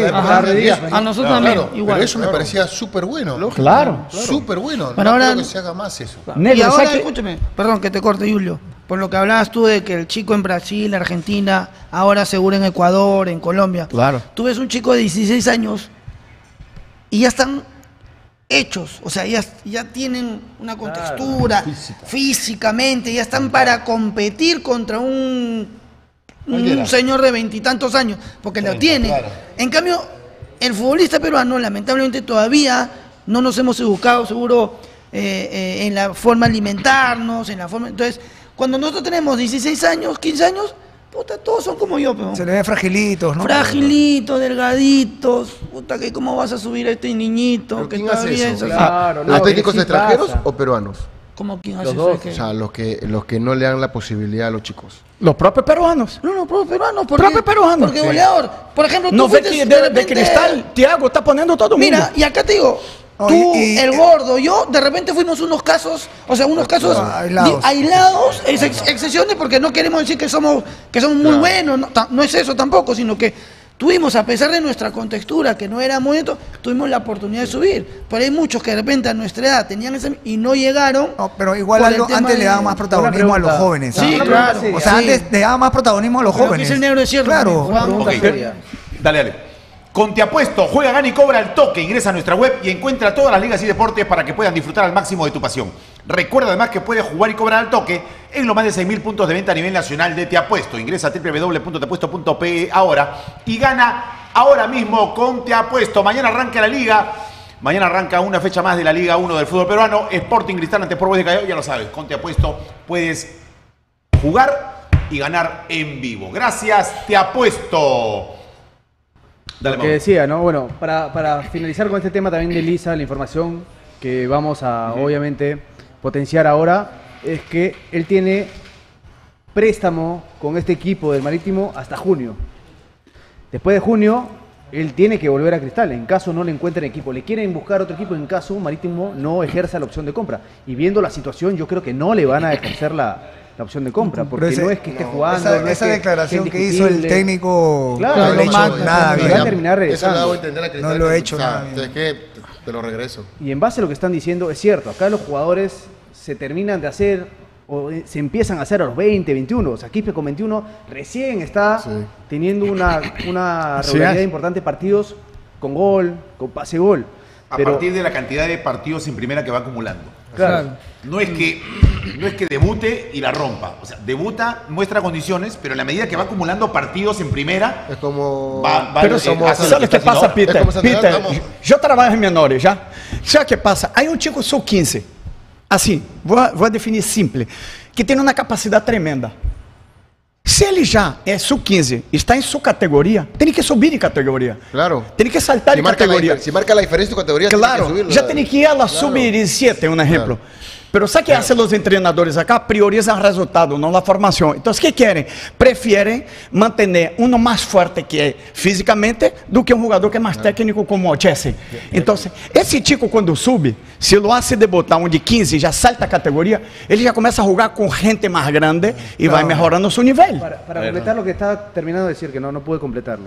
A nosotros también, igual. Pero eso me parecía súper bueno. Claro. Súper bueno. Pero No ahora, creo que se haga más eso. Y ahora, escúchame, perdón que te corte, Julio. Por lo que hablabas tú de que el chico en Brasil, Argentina, ahora seguro en Ecuador, en Colombia. Claro. Tú ves un chico de 16 años y ya están hechos, o sea, ya tienen una contextura, físicamente, ya están para competir contra un señor de 20 y tantos años, porque lo tiene. Claro. En cambio, el futbolista peruano, lamentablemente, todavía no nos hemos educado, seguro, en la forma de alimentarnos, en la forma. Entonces, cuando nosotros tenemos 16 años, 15 años, puta, todos son como yo, pero se les ve fragilitos, ¿no? Fragilitos, delgaditos. Puta, que cómo vas a subir a este niñito que está bien. Claro, ¿los técnicos extranjeros o peruanos? ¿Cómo quién hace los dos? O sea, los que no le dan la posibilidad a los chicos. Los propios peruanos. No, los propios peruanos. Porque sí. Goleador, por ejemplo, tú no ve que de Cristal, Thiago está poniendo todo el mundo. Mira, y acá te digo, tú, el gordo, yo, de repente fuimos unos casos, o sea, unos casos aislados, excepciones, porque no queremos decir que somos muy buenos, no es eso tampoco, sino que tuvimos, a pesar de nuestra contextura, que no era muy neto, tuvimos la oportunidad de subir. Pero hay muchos que de repente a nuestra edad tenían ese y no llegaron. No, pero igual antes le daban más protagonismo a los jóvenes. Sí, claro. O sea, antes le daban más protagonismo a los jóvenes. Es el negro de cierto. Claro. Dale. Con Te Apuesto, juega, gana y cobra al toque. Ingresa a nuestra web y encuentra todas las ligas y deportes para que puedan disfrutar al máximo de tu pasión. Recuerda además que puedes jugar y cobrar al toque en los más de 6.000 puntos de venta a nivel nacional de Te Apuesto. Ingresa a www.teapuesto.pe ahora y gana ahora mismo con Te Apuesto. Mañana arranca la liga. Mañana arranca una fecha más de la Liga 1 del fútbol peruano. Sporting Cristal ante Sport Boys de Callao. Ya lo sabes, con Te Apuesto puedes jugar y ganar en vivo. Gracias, Te Apuesto. Lo que decía, ¿no? Bueno, para finalizar con este tema también de Lisa, la información que vamos a, obviamente, potenciar ahora, es que él tiene préstamo con este equipo del Marítimo hasta junio. Después de junio, él tiene que volver a Cristal en caso no le encuentren equipo. Le quieren buscar otro equipo en caso Marítimo no ejerza la opción de compra. Y viendo la situación, yo creo que no le van a ejercer la opción de compra, porque no es que esté jugando. Esa declaración que hizo el técnico, claro, no lo hecho nada bien. Va a terminar regresando. Eso lo hago entender a Cristal. No lo he hecho nada bien. Entonces, ¿qué? Te lo regreso. Y en base a lo que están diciendo, es cierto, acá los jugadores se terminan de hacer, o se empiezan a hacer a los 20, 21. O sea, Quispe con 21 recién está teniendo una regularidad importante, partidos con gol, con pase-gol. A partir de la cantidad de partidos en primera que va acumulando. Claro. No es que debute y la rompa. O sea, debuta, muestra condiciones, pero en la medida que va acumulando partidos en primera, es como... Pero ¿sabes qué pasa, Peter? Peter, yo trabajo en menores, ¿ya? ¿Sabes qué pasa? Hay un chico sub-15, así, voy a definir simple, que tiene una capacidad tremenda. Se ele já é sub-15, está em sua categoria, tem que subir em categoria. Claro. Tem que saltar em categoria. Si marca la diferencia de categoría, claro, tiene que subirlo, já tem que ir a subir em 7, um exemplo. Pero ¿sabe qué hacen los entrenadores acá? Priorizan el resultado, no la formación. Entonces, ¿qué quieren? Prefieren mantener uno más fuerte que físicamente do que un jugador que es más técnico como o Jesse. Entonces, esse chico cuando sube, se lo hace debutar um de 15 já salta a categoría, ele já começa a jugar con gente más grande y va mejorando su nivel. Para completar lo que estaba terminando de decir, que no pude completarlo.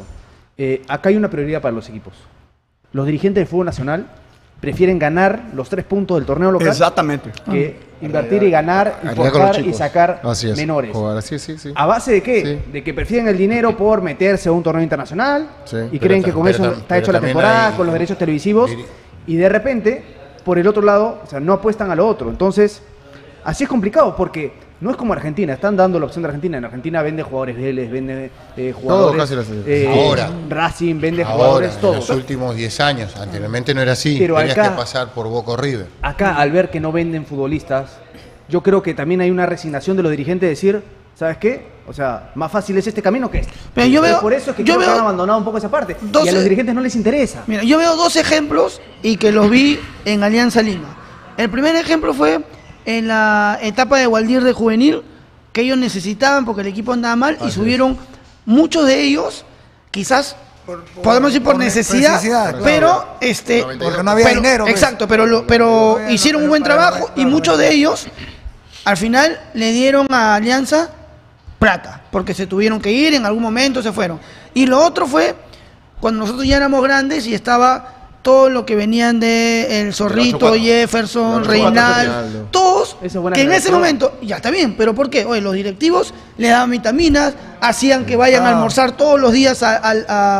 Acá hay una prioridad para los equipos. Los dirigentes del fútbol nacional prefieren ganar los 3 puntos del torneo local. Exactamente. Que invertir y ganar, y forjar y sacar menores. ¿A base de qué? Sí. De que prefieren el dinero por meterse a un torneo internacional y creen que con eso está hecho la temporada, con los derechos televisivos, y de repente, por el otro lado, o sea, no apuestan a lo otro. Entonces, así es complicado porque no es como Argentina, están dando la opción de Argentina. En Argentina vende jugadores Vélez, vende jugadores ahora, Racing, vende jugadores todos. En los últimos 10 años, anteriormente no era así, pero tenías acá, que pasar por Boca o River. Acá, al ver que no venden futbolistas, yo creo que también hay una resignación de los dirigentes de decir, ¿sabes qué? O sea, más fácil es este camino que este. Pero yo veo, por eso es que creo que han abandonado un poco esa parte. Y a los dirigentes no les interesa. Mira, yo veo 2 ejemplos y que los vi en Alianza Lima. El primer ejemplo fue en la etapa de Waldir de juvenil, que ellos necesitaban porque el equipo andaba mal y subieron muchos de ellos, quizás podemos decir por necesidad, pero porque no había dinero. Pues. Exacto, pero hicieron un buen trabajo y muchos de ellos al final le dieron a Alianza plata, porque se tuvieron que ir, en algún momento se fueron. Y lo otro fue cuando nosotros ya éramos grandes y estaba todo lo que venían de El Zorrito, Jefferson, Reinaldo, todos, que en ese momento, ya está bien, pero ¿por qué? Oye, los directivos le daban vitaminas, hacían que vayan a almorzar todos los días a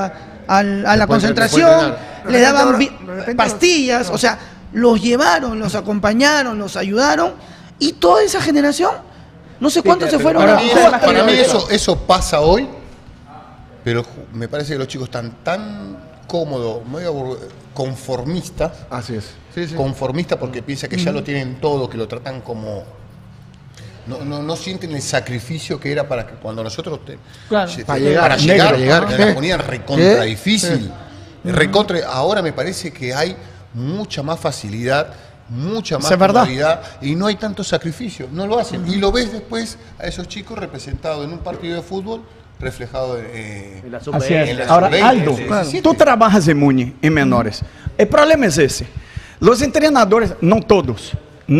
la concentración, le daban pastillas, o sea, los llevaron, los acompañaron, los ayudaron, y toda esa generación, no sé cuántos se fueron a jugar. Para mí eso pasa hoy, pero me parece que los chicos están tan cómodos, medio conformistas. Así es. Conformistas porque piensa que ya lo tienen todo, que lo tratan como... No sienten el sacrificio que era para que cuando nosotros... Para llegar, que la ponían recontra difícil. Ahora me parece que hay mucha más facilidad, mucha más comodidad y no hay tanto sacrificio. No lo hacen. Y lo ves después a esos chicos representados en un partido de fútbol, reflejado en la sub-20. Ahora, Aldo, tú trabajas en Muni, en menores. El problema es ese. Los entrenadores, no todos,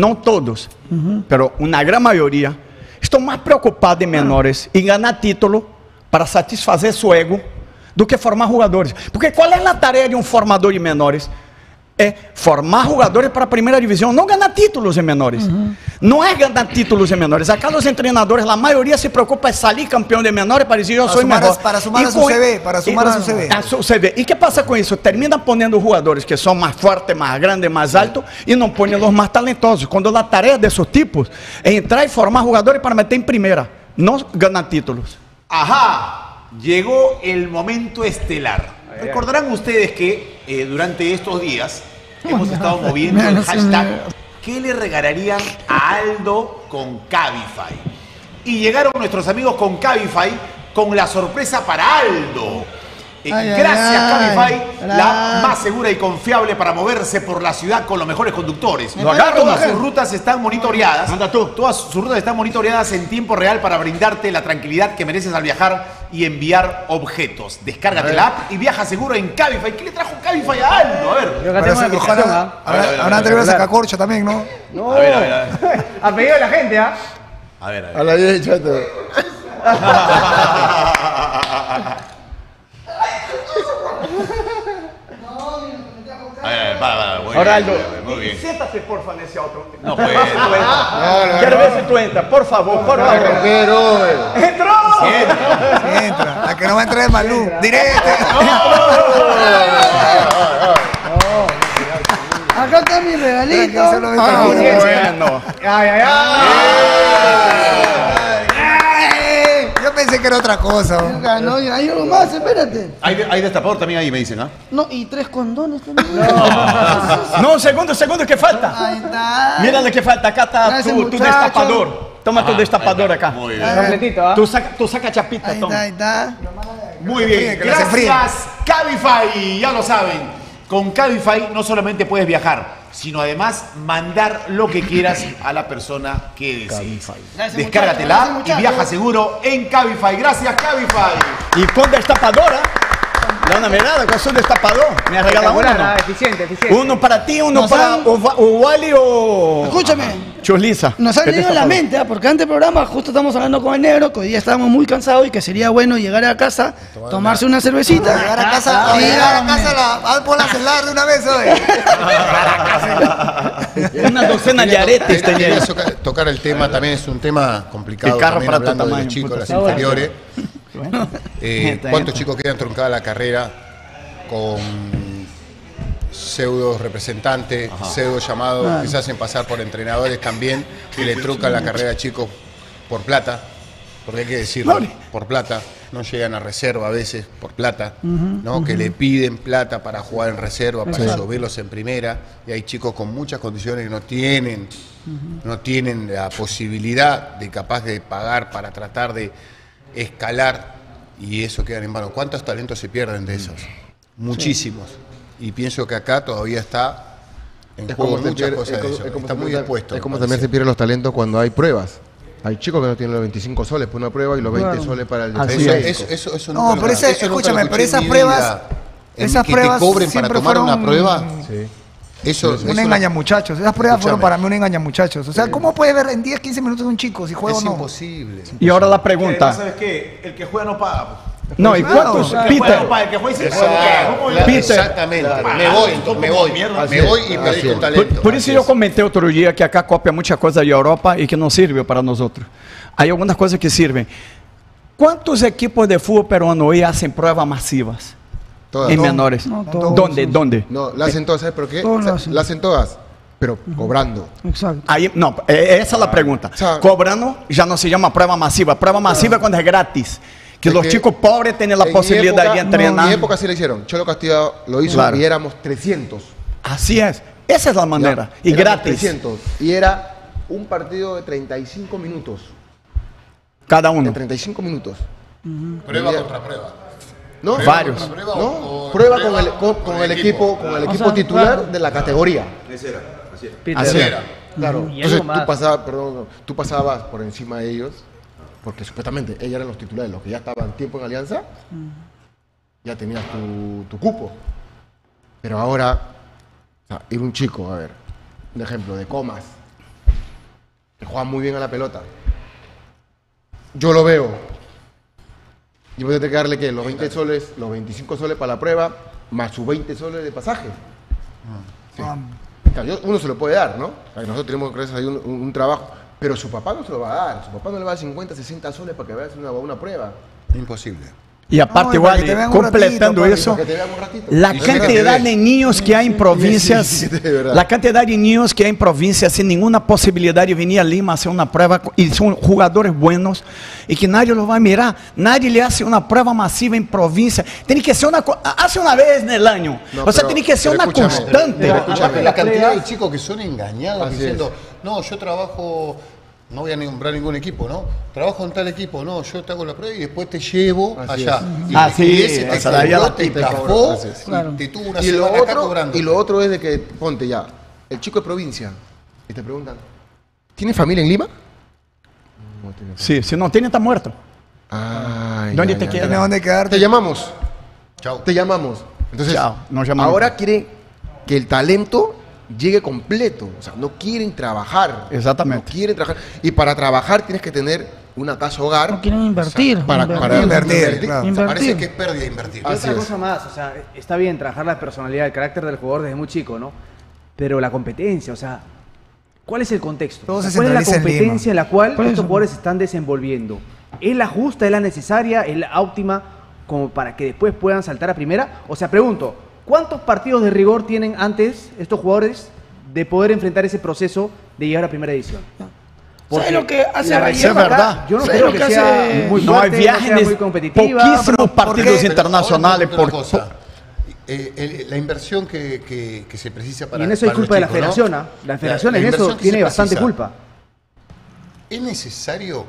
pero una gran mayoría, están más preocupados en menores y ganar título para satisfazer su ego do que formar jugadores. Porque ¿cuál es la tarea de un formador de menores? É formar jogadores para a primeira divisão, não ganhar títulos em menores. Não é ganhar títulos em menores. Acá os treinadores, a maioria se preocupa em sair campeão de menores para dizer eu sou melhor. Para sumar a su CV. E o que passa com isso? Termina ponendo jogadores que são mais fortes, mais grandes, mais altos e não põe os mais talentosos. Quando a tarefa desses tipos é entrar e formar jogadores para meter em primeira, não ganhar títulos. Ajá, llegó el momento estelar. Recordarán ustedes que durante estos días hemos estado moviendo el hashtag ¿qué le regalarían a Aldo con Cabify? Y llegaron nuestros amigos con Cabify con la sorpresa para Aldo. Gracias, Cabify, la más segura y confiable para moverse por la ciudad con los mejores conductores. Todas sus rutas están monitoreadas. Todas sus rutas están monitoreadas en tiempo real para brindarte la tranquilidad que mereces al viajar y enviar objetos. Descárgate la app y viaja seguro en Cabify. ¿Qué le trajo Cabify a Aldo? A ver. Habrán traído a Sacacorcho también, ¿no? No. A ver. A pedido de la gente, ¿ah? A ver. A la 10, chato. A ver, va. Ahora, Aldo, muy bien. siéntate, porfa, en ese auto. No puede. Quiero ver si tú entras, por favor, por favor. Pero, ¡Entró! Sí entra. La que no va a entrar es Malú. Directo. Acá está mi regalito. Bueno. Yo pensé que era otra cosa. No, hay uno más, espérate. Hay destapador también ahí, me dicen, ¿ah? No, y 3 condones también. No, un segundo, ¿qué falta? Ahí está. Mira lo que falta, acá está Gracias, tu muchacho. destapador. Toma tu destapador acá. Muy bien. Completito, ¿ah? Tú saca chapita, Ahí toma. está. Muy bien, que la se fríe. gracias Cabify, ya lo saben. Con Cabify no solamente puedes viajar, sino además mandar lo que quieras a la persona que desees. Descárgate la app y viaja seguro en Cabify. Gracias Cabify. Y con destapadora, da una mirada con su destapador. Me regala uno. ¿No? Eficiente. Uno para ti, uno para Wally o... Escúchame. Churliza. Nos han leído en la mente, porque antes del programa justo estamos hablando con el negro, que hoy día estábamos muy cansados y que sería bueno llegar a casa, tomarse una cervecita. Llegar a casa, pon la celular de una vez, oye. Una docena de aretes tenía. Quería tocar el tema, también es un tema complicado. El carro También para tu hablando de tamaño, los chicos, puta. las inferiores. ¿Cuántos chicos quedan truncada la carrera con pseudo representantes, pseudo llamados que se hacen pasar por entrenadores también, que le truncan la carrera a chicos por plata? Porque hay que decirlo, por plata, no llegan a reserva a veces por plata, ¿no? Que le piden plata para jugar en reserva, para subirlos en primera, y hay chicos con muchas condiciones que no tienen la posibilidad de capaz de pagar para tratar de escalar, y eso queda en vano. ¿Cuántos talentos se pierden de esos? Muchísimos. Y pienso que acá todavía está en juego muchas cosas de eso. Está muy expuesto. Es como también se pierden los talentos cuando hay pruebas. Hay chicos que no tienen los 25 soles para una prueba y los 20 soles para el Eso no, pero escúchame, pero esas pruebas te cobren para tomar una prueba. Un engaña muchachos. Esas pruebas fueron para mí un engaña muchachos. O sea, ¿cómo puedes ver en 10, 15 minutos un chico si juega o no? Es imposible. Y ahora la pregunta. ¿Sabes qué? El que juega no paga. No, ¿y cuántos? Peter. Exactamente. Me voy y perdí un talento. Por isso eu comentei outro dia que acá copia muita coisa da Europa e que não serve para nós outros. Aí algumas coisas que servem. Quantos equipos de fútbol peruano hoy hacen pruebas masivas? Todas. En menores. No, todos. ¿Dónde? No, la hacen todas, ¿sabes por qué? Todas La hacen todas, pero cobrando. Exacto. Aí, não, essa é a pergunta. Cobrando já não se chama prueba masiva. Prueba masiva é quando é grátis. Que los chicos pobres tienen la posibilidad de entrenar. En mi época sí lo hicieron. Cholo Castillo lo hizo y éramos 300. Así es. Esa es la manera. Y gratis. 300. Y era un partido de 35 minutos. Cada uno. De 35 minutos. Prueba contra prueba. ¿No? Varios. ¿No? Prueba con el equipo titular de la categoría. Así era. Claro. Entonces tú pasabas por encima de ellos. Porque supuestamente ellos eran los titulares, los que ya estaban tiempo en Alianza, ya tenías tu cupo. Pero ahora, o sea, ir un chico, a ver, un ejemplo de Comas, que juega muy bien a la pelota. Yo lo veo. Y voy a tener que darle, ¿qué? Los 20 soles, los 25 soles para la prueba, más sus 20 soles de pasaje. Sí. Uno se lo puede dar, ¿no? O sea, nosotros tenemos que hacer un trabajo. Pero su papá no se lo va a dar. Su papá no le va a dar 50, 60 soles para que vaya a hacer una prueba. Imposible. Y aparte, igual, completando eso, la cantidad de niños que hay en provincias, la cantidad de niños que hay en provincias sin ninguna posibilidad de venir a Lima a hacer una prueba y son jugadores buenos y que nadie los va a mirar, nadie le hace una prueba masiva en provincia. Tiene que ser hace una vez en el año, o sea, tiene que ser una constante. La cantidad de chicos que son engañados diciendo, no, yo trabajo no voy a nombrar ningún equipo, ¿no? Trabajo en tal equipo, no, yo te hago la prueba y después te llevo allá. Y ese te estafó y te tuvo una semana acá cobrando. Y lo otro es de que, ponte ya, el chico de provincia, y te preguntan, ¿tiene familia en Lima? No tiene. Sí, si no tiene, está muerto. ¿Dónde te quedas? ¿Dónde quedarte? Te llamamos. Chao. Te llamamos. Entonces, nos llamamos. Ahora quieren que el talento llegue completo. O sea, no quieren trabajar. Exactamente. No quieren trabajar. Y para trabajar tienes que tener una casa hogar. No quieren invertir. Para invertir. Claro. O sea, parece que es pérdida invertir. Otra cosa más, o sea, está bien trabajar la personalidad, el carácter del jugador desde muy chico, ¿no? Pero la competencia, o sea, ¿cuál es el contexto? Todo se ¿Cuál es la centraliza en competencia en la cual Por estos eso. jugadores se están desenvolviendo? ¿Es la justa, es la necesaria, es la óptima como para que después puedan saltar a primera? O sea, pregunto, ¿cuántos partidos de rigor tienen antes estos jugadores de poder enfrentar ese proceso de llegar a primera edición? ¿Sabes lo que hace la Vallejo? reserva acá, verdad. yo no ¿Sabes creo lo que que sea hace? muy No fuerte, hay viajes, no sea muy competitiva. poquísimos partidos Pero internacionales. ahora te cuento una cosa. La inversión que se precisa para Y en eso hay para los culpa de la chicos, ¿no? federación, ¿ah? La federación en inversión eso que tiene se bastante precisa. culpa. Es necesario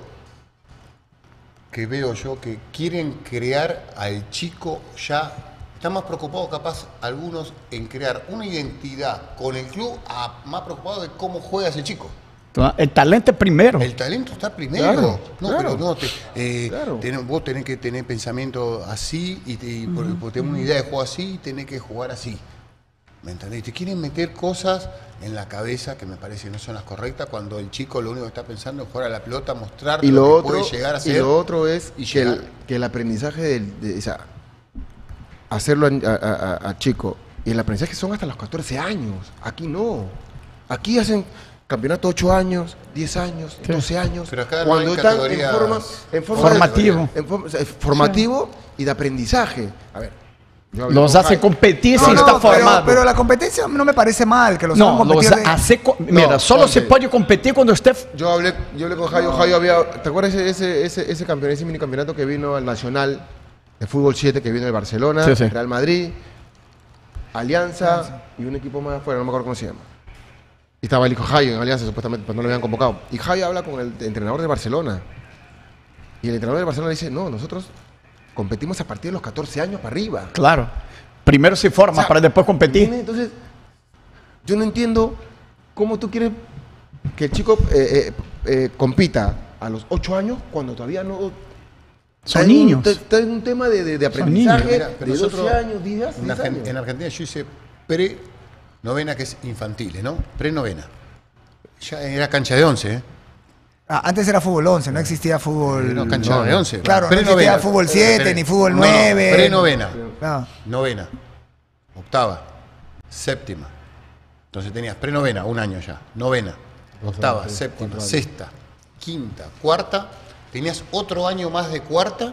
que veo yo que quieren crear al chico ya, están más preocupados capaz algunos en crear una identidad con el club, más preocupados de cómo juega ese chico. El talento es primero. El talento está primero. Claro, No, claro. pero no, Claro. vos tenés que tener pensamiento así y por tener una idea de juego así, tenés que jugar así. ¿Me entendés? Te quieren meter cosas en la cabeza que me parece que no son las correctas cuando el chico lo único que está pensando es jugar a la pelota, mostrar Y lo lo que otro, puede llegar a ser. y lo otro es y que llegar. que el aprendizaje o sea, hacerlo a chico, y el aprendizaje son hasta los 14 años. Aquí no. Aquí hacen campeonato 8 años, 10 años, 12 años. Pero acá no cuando hay están categorías en forma formativo. Formativo y de aprendizaje. A ver, yo hablé Los con hace Jaime. competir sin estar formado. pero la competencia no me parece mal, que los hagan No, los competir de- hace. Mira, No, solo se ponte. puede competir cuando esté. Yo hablé con Jairo. Jairo había. ¿Te acuerdas ese campeonato, ese minicampeonato que vino al Nacional de Fútbol 7 que vino de Barcelona, Sí, sí. Real Madrid, Alianza y un equipo más afuera, no me acuerdo cómo se llama? Y estaba el hijo Jairo en Alianza, supuestamente, pues no lo habían convocado. Y Jairo habla con el entrenador de Barcelona. Y el entrenador de Barcelona dice: no, nosotros competimos a partir de los 14 años para arriba. Claro. Primero se forma O sea, para después competir. ¿entiendes? Entonces, yo no entiendo cómo tú quieres que el chico compita a los 8 años cuando todavía no... Son niños. Está en un tema de niños. aprendizaje Mira, pero de 12 nosotros, años, 10 años. en Argentina yo hice pre-novena, que es infantiles, ¿no? Pre-novena. Ya era cancha de 11, ¿eh? Antes era fútbol 11, no existía fútbol... No, cancha de 11. Claro, no existía fútbol 7, ni fútbol 9. Pre-novena. No. Novena. Octava. Séptima. Entonces tenías pre-novena, un año ya. Novena. Octava, séptima, sexta, quinta, cuarta. Tenías otro año más de cuarta.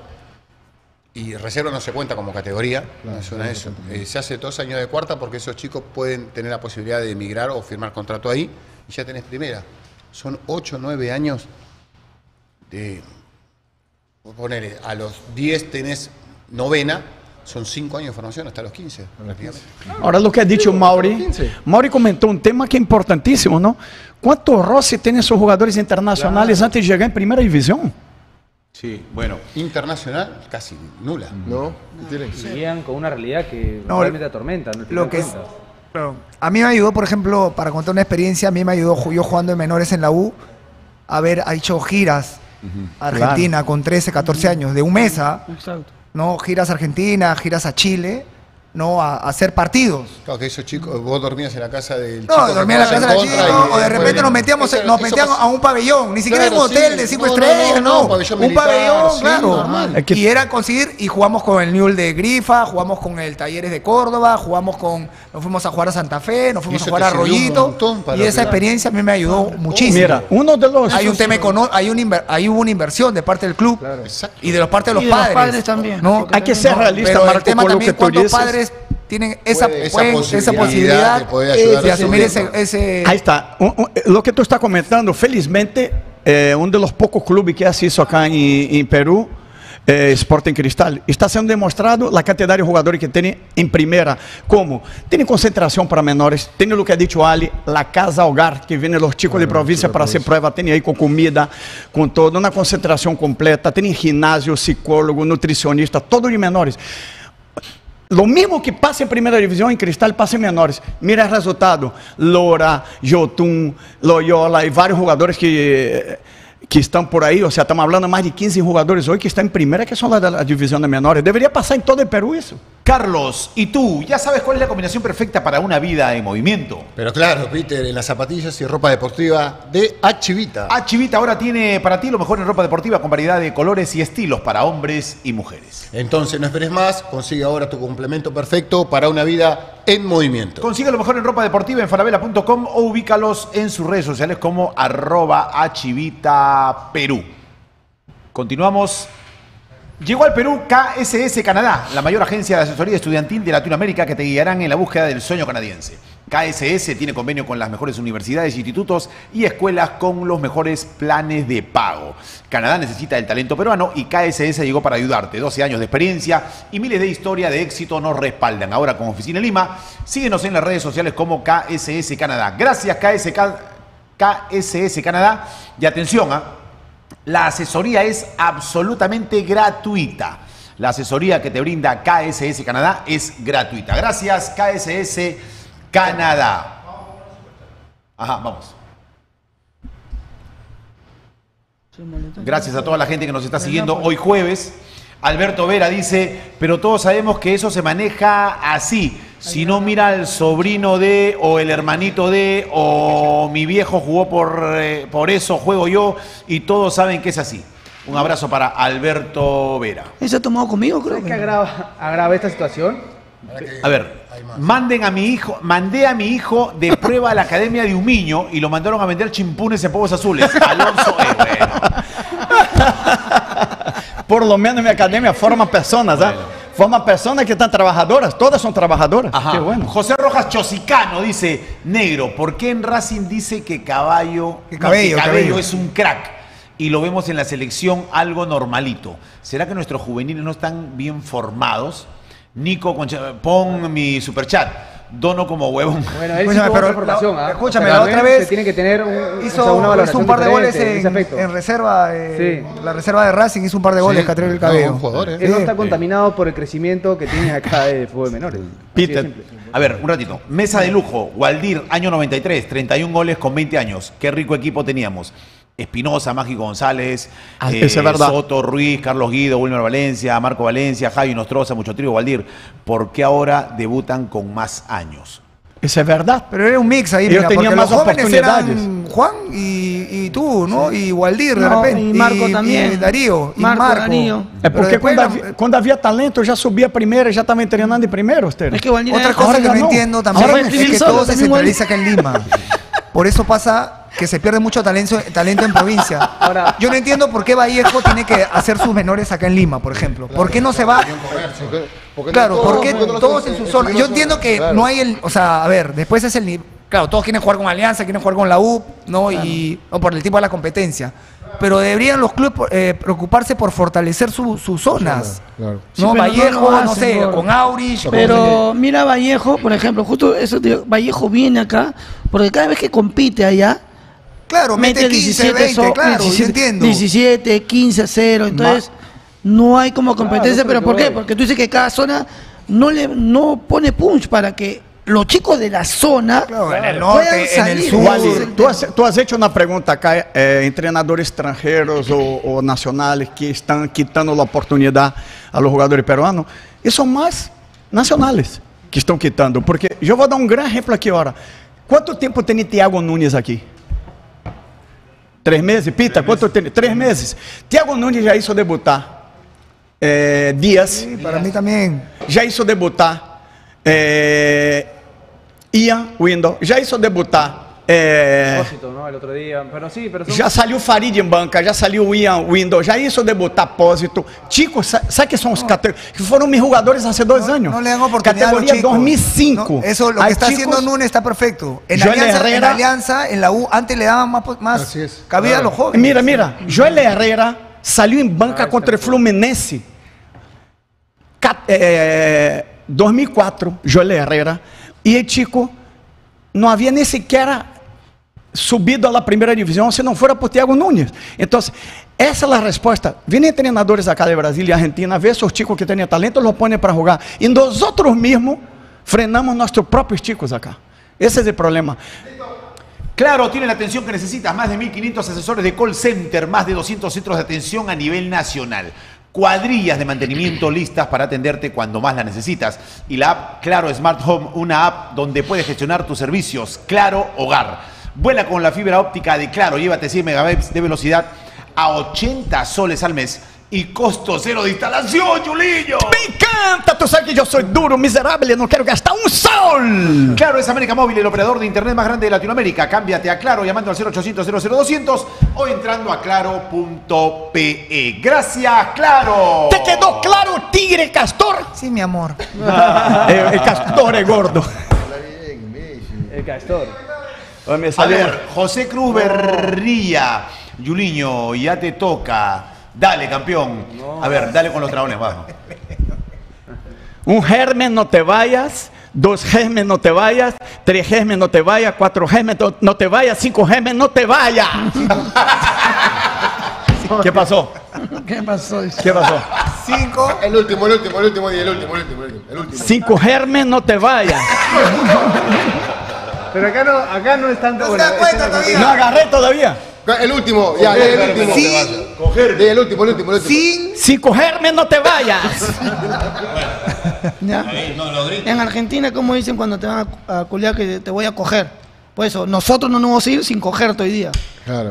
Y reserva no se cuenta como categoría. No es una de eso. Se hace 2 años de cuarta porque esos chicos pueden tener la posibilidad de emigrar o firmar contrato ahí. Y ya tenés primera. Son 8 o 9 años de... Ponele, a los 10 tenés novena. Son 5 años de formación hasta los 15. Prácticamente. Ahora lo que ha dicho Mauri. Mauri comentó un tema que es importantísimo, ¿no? ¿Cuánto roce tienen esos jugadores internacionales antes de llegar en primera división? Sí, bueno, internacional casi nula. ¿No? ¿Tienen? Seguían con una realidad que No, realmente atormenta. ¿No? Lo que es, a mí me ayudó, por ejemplo, para contar una experiencia, a mí me ayudó yo jugando en menores en la U, haber hecho giras a Argentina con 13, 14 años, de un mes, Exacto. ¿no? Giras a Argentina, giras a Chile, ¿no? A hacer partidos. Claro, que esos chicos, vos dormías en la casa del No, chico que dormía en la jugabas casa de la contra chica, y o de repente después- nos metíamos, Eso- nos eso metíamos pasa. a un pabellón, ni siquiera Claro, en un hotel sí. de 5 No, estrellas, no, no. pabellón Un militar, pabellón, sí, claro. normal. Y era conseguir, y jugamos con el Newell de Grifa, jugamos con el Talleres de Córdoba, nos fuimos a jugar a Santa Fe, nos fuimos a eso jugar te a sirvió un Rollito, montón para y esa que- experiencia a mí me ayudó muchísimo. Mira, uno de los... Hay un tema ahí hubo una inversión de parte del club Exacto. y de los parte de los Y de los padres. padres también. ¿no? Hay que ser realista, Pero el Marco, tema con lo también que tú cuántos dices. padres tienen esa Esa posibilidad de poder ayudar de a su asumir hijo. ese Ahí está. Lo que tú estás comentando, felizmente, uno de los pocos clubes que hace eso acá en Perú, Sporting Cristal, está sendo demonstrado a quantidade de jogadores que tem em primeira, como tem concentração para menores, tem o que ha dicho Ali, a casa hogar, que vem os chicos de província para hacer prueba, tem aí com comida, com todo, uma concentração completa, tem ginásio, psicólogo, nutricionista, todo de menores. Lo mismo que passa em primeira divisão, em Cristal, passa em menores. Mira o resultado, Lora, Jotun, Loyola e vários jogadores que estão por aí, ou seja, estamos falando mais de 15 jogadores hoje que estão em primeira, que são da división de menores. Debería pasar en todo el Perú eso. Carlos, ¿y tú ya sabes cuál es la combinación perfecta para una vida en movimiento? Pero claro, Peter, en las zapatillas y ropa deportiva de Achivita. Achivita ahora tiene para ti lo mejor en ropa deportiva con variedad de colores y estilos para hombres y mujeres. Entonces no esperes más, consigue ahora tu complemento perfecto para una vida en movimiento. Consigue lo mejor en ropa deportiva en falabella.com o ubícalos en sus redes sociales como @achivitaperú. Continuamos. Llegó al Perú KSS Canadá, la mayor agencia de asesoría estudiantil de Latinoamérica que te guiarán en la búsqueda del sueño canadiense. KSS tiene convenio con las mejores universidades, institutos y escuelas con los mejores planes de pago. Canadá necesita el talento peruano y KSS llegó para ayudarte. 12 años de experiencia y miles de historia de éxito nos respaldan. Ahora con oficina en Lima, síguenos en las redes sociales como KSS Canadá. Gracias KSS Canadá. Y atención, la asesoría es absolutamente gratuita. La asesoría que te brinda KSS Canadá es gratuita. Gracias, KSS Canadá. Ajá, vamos. Gracias a toda la gente que nos está siguiendo hoy jueves. Alberto Vera dice, pero todos sabemos que eso se maneja así. Si no, mira al sobrino de, o el hermanito de, o mi viejo jugó por eso, juego yo, y todos saben que es así. Un abrazo para Alberto Vera. ¿Eso ha tomado conmigo, creo? ¿Qué agrava esta situación? A ver, mandé a mi hijo de prueba a la Academia de Umiño y lo mandaron a vender chimpunes en Povos Azules. Alonso, bueno. Por lo menos mi academia forma personas, ¿eh? Forma personas que están trabajadoras, todas son trabajadoras. Ajá. Qué bueno. José Rojas Chosicano dice, negro, ¿por qué en Racing dice que Cabello es un crack? Y lo vemos en la selección algo normalito. ¿Será que nuestros juveniles no están bien formados? Nico, pon mi superchat. Dono como huevón. Bueno, él sí tuvo formación, escúchame, la otra vez tiene que tener hizo un par de goles en reserva, sí. La reserva de Racing hizo un par de goles, Sí, Catriel Cabello. Él no está contaminado por el crecimiento que tiene acá de fútbol de menores. Peter, a ver, un ratito. Mesa de lujo, Waldir, año 93, 31 goles con 20 años. Qué rico equipo teníamos. Espinosa, Mágico González, es verdad. Soto, Ruiz, Carlos Guido, Wilmer Valencia, Marco Valencia, Javi Nostroza, Mucho Trío, Waldir. ¿Por qué ahora debutan con más años? Eso es verdad. Pero era un mix ahí, Ellos mira, tenían porque más los jóvenes oportunidades. eran Juan y tú, ¿no? Y Waldir de No, repente. y Marco también. Y Darío. Marco, y Marco. Darío. É porque después quando havia talento, eu já subia primeiro, já estava treinando em primeiro, ustedes. Es que Waldir Otra era- cosa Ahora que ya no no. entiendo también Ahora es escribir que solo, todo se también centraliza acá en Lima. Por eso pasa que se pierde mucho talento en provincia. Ahora- Yo no entiendo por qué Vallejo tiene que hacer sus menores acá en Lima, por ejemplo. ¿Por qué no se va? Claro, ¿por qué todos en su zona? Yo entiendo que no hay el... O sea, a ver, después es el... Claro, todos quieren jugar con Alianza, quieren jugar con la U, ¿no? Y o por el tipo de la competencia. Pero deberían los clubes preocuparse por fortalecer sus zonas. Claro. Sí, No, pero Vallejo, no lo no hacen, sé, gordo. con Aurich. Pero mira Vallejo, por ejemplo, justo eso te digo, Vallejo viene acá, porque cada vez que compite allá, Claro, mete 15, 20, claro, yo entiendo. 17, 15 a 0, entonces no hay como competencia, Claro, pero ¿por qué? voy. Porque tú dices que cada zona no pone punch para que los chicos de la zona Claro, en el norte, puedan en el salir. sur. Ese es Waldir, el tu tema. has hecho uma pergunta acá em treinadores estrangeiros ou nacionais que estão quitando a oportunidade a los jogadores peruanos, e são mais nacionais que estão quitando, porque eu vou dar um grande exemplo aqui, ora. Quanto tempo tem Thiago Nunes aqui? 3 meses? Pita, quanto tem? 3 meses. Thiago Nunes já hizo debutar Díaz, Sí, para mí también. já hizo debutar Ian Window, já hizo debutar Propósito, ¿no? El otro día. Pero sí, pero son... já saiu Farid em banca, já saiu Ian Window, já hizo debutar Pósito. Chico, sabe que são os que foram mis jugadores há 2 anos? No le dan oportunidad a los Categoría chicos. 2005. No, eso, lo que Hay está chicos- haciendo Nunes está perfecto. En Joel Alianza, Herrera- en la U, antes le daban más Así es. cabida a los jóvenes. Mira, Joel Herrera salió en banca contra el Fluminense. 2004, Joel Herrera, y el chico no había ni siquiera subido a la primera división si no fuera por Thiago Núñez. Entonces, esa es la respuesta. Vienen entrenadores acá de Brasil y Argentina, ve esos chicos que tienen talento, los ponen para jugar. Y nosotros mismos frenamos nuestros propios chicos acá. Ese es el problema. Claro, tiene la atención que necesitas. Más de 1.500 asesores de call center, más de 200 centros de atención a nivel nacional. Cuadrillas de mantenimiento listas para atenderte cuando más la necesitas. Y la app Claro Smart Home, una app donde puedes gestionar tus servicios. Claro Hogar. Vuela con la fibra óptica de Claro. Llévate 100 megabytes de velocidad a 80 soles al mes y costo cero de instalación, Julinho. Me encanta, tú sabes que yo soy duro, miserable, no quiero gastar un sol. Claro es América Móvil, el operador de internet más grande de Latinoamérica. Cámbiate a Claro llamando al 0800-00200 o entrando a claro.pe. Gracias, Claro. ¿Te quedó claro, tigre castor? Sí, mi amor. El castor es gordo. El castor. A ver, José Cruz Berría. Julinho, ya te toca. Dale, campeón. A ver, dale con los dragones, bajo. Un germen, no te vayas. 2 germen, no te vayas. 3 germen, no te vayas. 4 germen, no te vayas. 5 germen, no te vayas. ¿Qué pasó? ¿Qué pasó? ¿Qué pasó? 5. El último. 5 germen, no te vayas. Pero acá no es tanto. No se da cuenta todavía. No agarré todavía. El último, ya, el último. El último. 5 germen, no te vayas. ¿Ya? En Argentina, ¿cómo dicen cuando te van a culiar que te voy a coger? Por eso, nosotros no nos vamos a ir sin cogerte hoy día. Claro.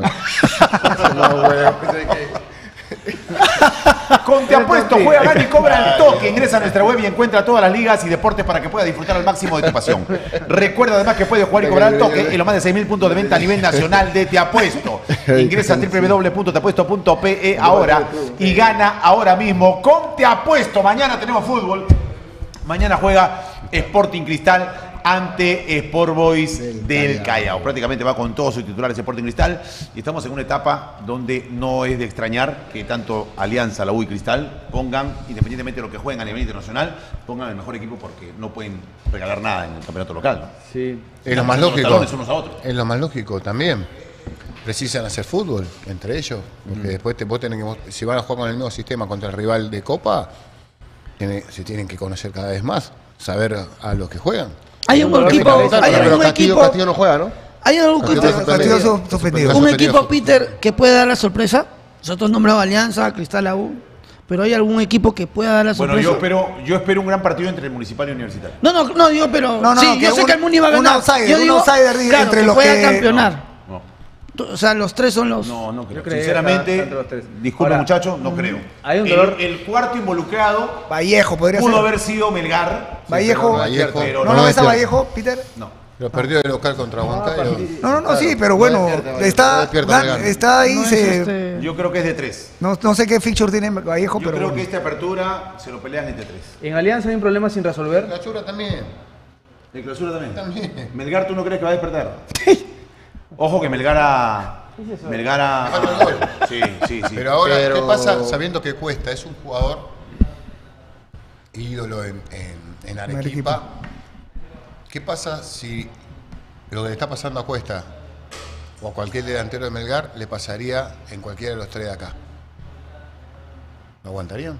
Con Te Apuesto, juega, gana y cobra el toque. Ingresa a nuestra web y encuentra todas las ligas y deportes para que puedas disfrutar al máximo de tu pasión. Recuerda además que puedes jugar y cobrar el toque en los más de 6.000 puntos de venta a nivel nacional de Te Apuesto. Ingresa a www.teapuesto.pe ahora y gana ahora mismo con Te Apuesto. Mañana tenemos fútbol. Mañana juega Sporting Cristal ante Sport Boys del Callao. Prácticamente va con todos sus titulares Sporting Cristal y estamos en una etapa donde no es de extrañar que tanto Alianza, la U y Cristal pongan, independientemente de lo que jueguen a nivel internacional, pongan el mejor equipo porque no pueden regalar nada en el campeonato local, ¿no? Sí. Es lo más Los lógico. talones unos a otros. Es lo más lógico también. Precisan hacer fútbol entre ellos. Porque después vos tenés que, si van a jugar con el mismo sistema contra el rival de Copa, se tienen que conocer cada vez más, saber a los que juegan. Hay un equipo, Pero Castillo no juega, ¿no? hay algún equipo, Castillo suspendido. un equipo, Peter, que puede dar la sorpresa. Nosotros nombramos Alianza, Cristal, la U, pero hay algún equipo que pueda dar la sorpresa. Bueno, yo espero un gran partido entre el Municipal y Universitario. No, yo, pero No, sí, yo sé que el Muni va a un ganar. outsider, Yo digo, un outsider claro, entre que los pueda que campeonar. No. O sea, los tres son los. No creo. Yo creo Sinceramente, que entre los tres. disculpe Ahora, muchachos, no creo. hay un dolor. El cuarto involucrado Vallejo podría pudo ser. haber sido Melgar. Vallejo. Pero ¿No lo ves a Vallejo, Peter? No. Lo perdió de local contra Huancayo. No, sí, pero bueno, está ahí. No es Yo creo que es de 3. No sé qué fixture tiene Vallejo, Yo pero creo bueno. que esta apertura se lo pelean entre 3. En Alianza hay un problema sin resolver. La Chura también. De clausura también. Melgar, ¿tú no crees que va a despertar? Ojo que Melgar Dejando el gol. Sí. Pero ahora, ¿qué pasa sabiendo que Cuesta es un jugador ídolo en Arequipa? ¿Qué pasa si lo que le está pasando a Cuesta o a cualquier delantero de Melgar le pasaría en cualquiera de los 3 de acá? ¿Lo aguantarían?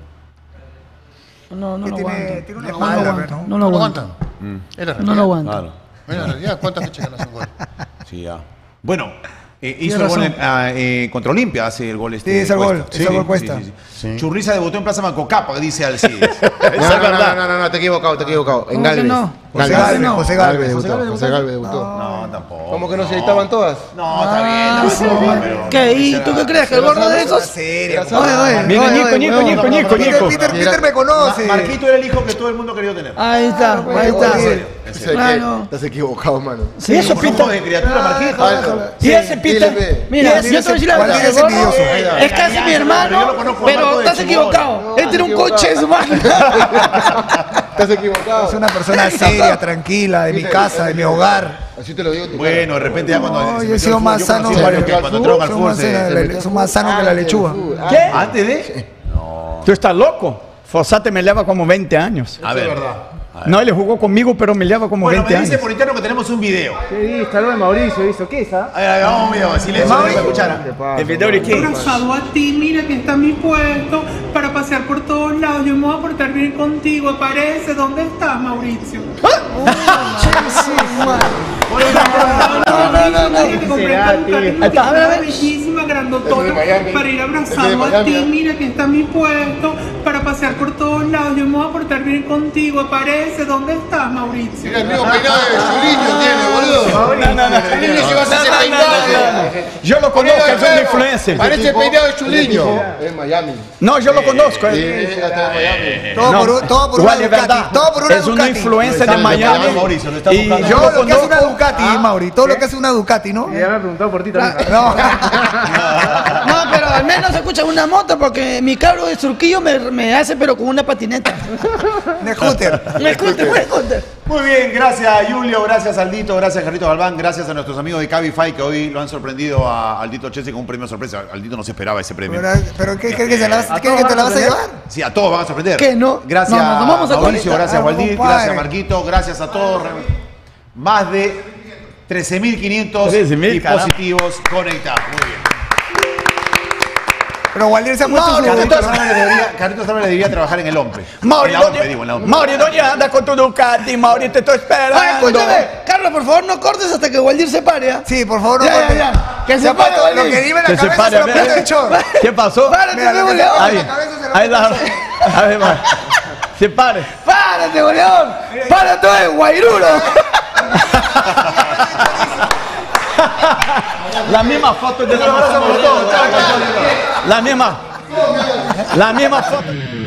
No Que lo tiene aguantan. una No lo mala, aguantan. ¿no? No lo ¿No lo aguantan. aguantan? Es la No realidad. lo aguantan. Claro. Es la realidad. ¿Cuántas fechas que no hacen gol? Sí, ya. Bueno, hizo el gol contra Olimpia, hace el gol Sí, es el gol, es el gol Cuesta. Sí. Churriza debutó en Plaza Mancocapa, dice Alcides. No, te he equivocado. En ¿Cómo que Galvez. no? José Galvez, José Galvez. José Galvez debutó. No, tampoco. ¿Cómo que no se estaban todas? No, está bien. Pero ¿Qué? ¿Y tú qué crees? ¿Que el gordo de esos? Serio. Mira, Nico. Peter me conoce. Marquito era el hijo que todo el mundo quería tener. Ahí está. Claro. Estás equivocado, mano. Sí. ¿Y eso, Un ojo de criatura, Marquito. ¿Y ese Peter? Mira, yo te voy a decir la verdad. Juan el gordo envidioso. Es casi mi hermano, pero estás equivocado. Él tiene un coche de su máquina. Estás equivocado. Es una persona seria, tranquila, de mi casa, de mi hogar. Así te lo digo. Bueno, de repente ya cuando... No, se yo he metió sido al más fútbol, sano. yo conocí varios que cuando entraron al fútbol Son más sanos que la lechuga. ¿Qué? ¿Antes de? ¿Tú estás loco? Fossati me lleva como 20 años. A ver. No, él jugó conmigo, pero me lleva como Bueno, 20 me dice años. por interno que tenemos un video. ¿Qué dice? Algo de Mauricio hizo. ¿Qué es? Ahí, vamos un video, silencio, no se escuchara. ¿El video de quién? Abrazado a ti, mira que está mi puesto para pasear por todos lados. Yo me voy a portar bien contigo. Aparece, ¿dónde estás, Mauricio? No. Bellísima, grandotona, para ir abrazado a ti. Mira que está mi puesto para pasear por todos lados. Yo me voy a portar bien contigo. Aparece, ¿dónde estás, Mauricio? Mira el mismo peinado de Julinho tiene, boludo. Julinho lleva ese peinado. Yo lo conozco, es un influencer. Parece el peinado de Julinho. En Miami. No, yo lo conozco. Todo por Igual una es Ducati. verdad. Todo por una Es una Ducati. influencer de Miami. Mauricio, lo está Y buscando. yo Todo lo lo que hace una conozco. Ducati, Mauri. Todo lo que hace una Ducati, ¿no? Ya me ha preguntado por ti también. No. No, pero al menos se escucha una moto porque mi cabro de Surquillo me hace pero con una patineta. De scooter. Me escucha. Muy bien, gracias Julio, gracias Aldito, gracias Carlito Galván, gracias a nuestros amigos de Cabify que hoy lo han sorprendido a Aldito Chelsea con un premio sorpresa. Aldito no se esperaba ese premio. Pero ¿qué crees que te la vas a llevar? Sí, a todos van a sorprender. ¿Qué, no? Gracias No, nos vamos a Mauricio, conectar. gracias Waldir, compadre. gracias Marquito, gracias a todos. Más de 13.500 dispositivos conectados. Muy bien. Pero Waldir se ha puesto su... Carlitos Álvarez debería trabajar en el OMPE. Mauri, en la OMPE, digo, en la OMPE. Mauri, ¿dónde andas con tu Ducati? Mauri, te estoy esperando. Ay, escúchame, Carlos, por favor, no cortes hasta que Waldir se pare, ¿ah? Sí, por favor, no Ya, cortes. ya. Que se Se ha pare, puesto- Lo Waldir. que dime en Que la se cabeza pare, se lo a ver. pone el chor. ¿Qué pasó? Párate, Mira, lo que goleador. se- Ahí, la cabeza se lo ahí pone la... el chor. A ver, va. Se pare. Párate, goleador. Párate, Guairuro. La misma foto de la misma foto.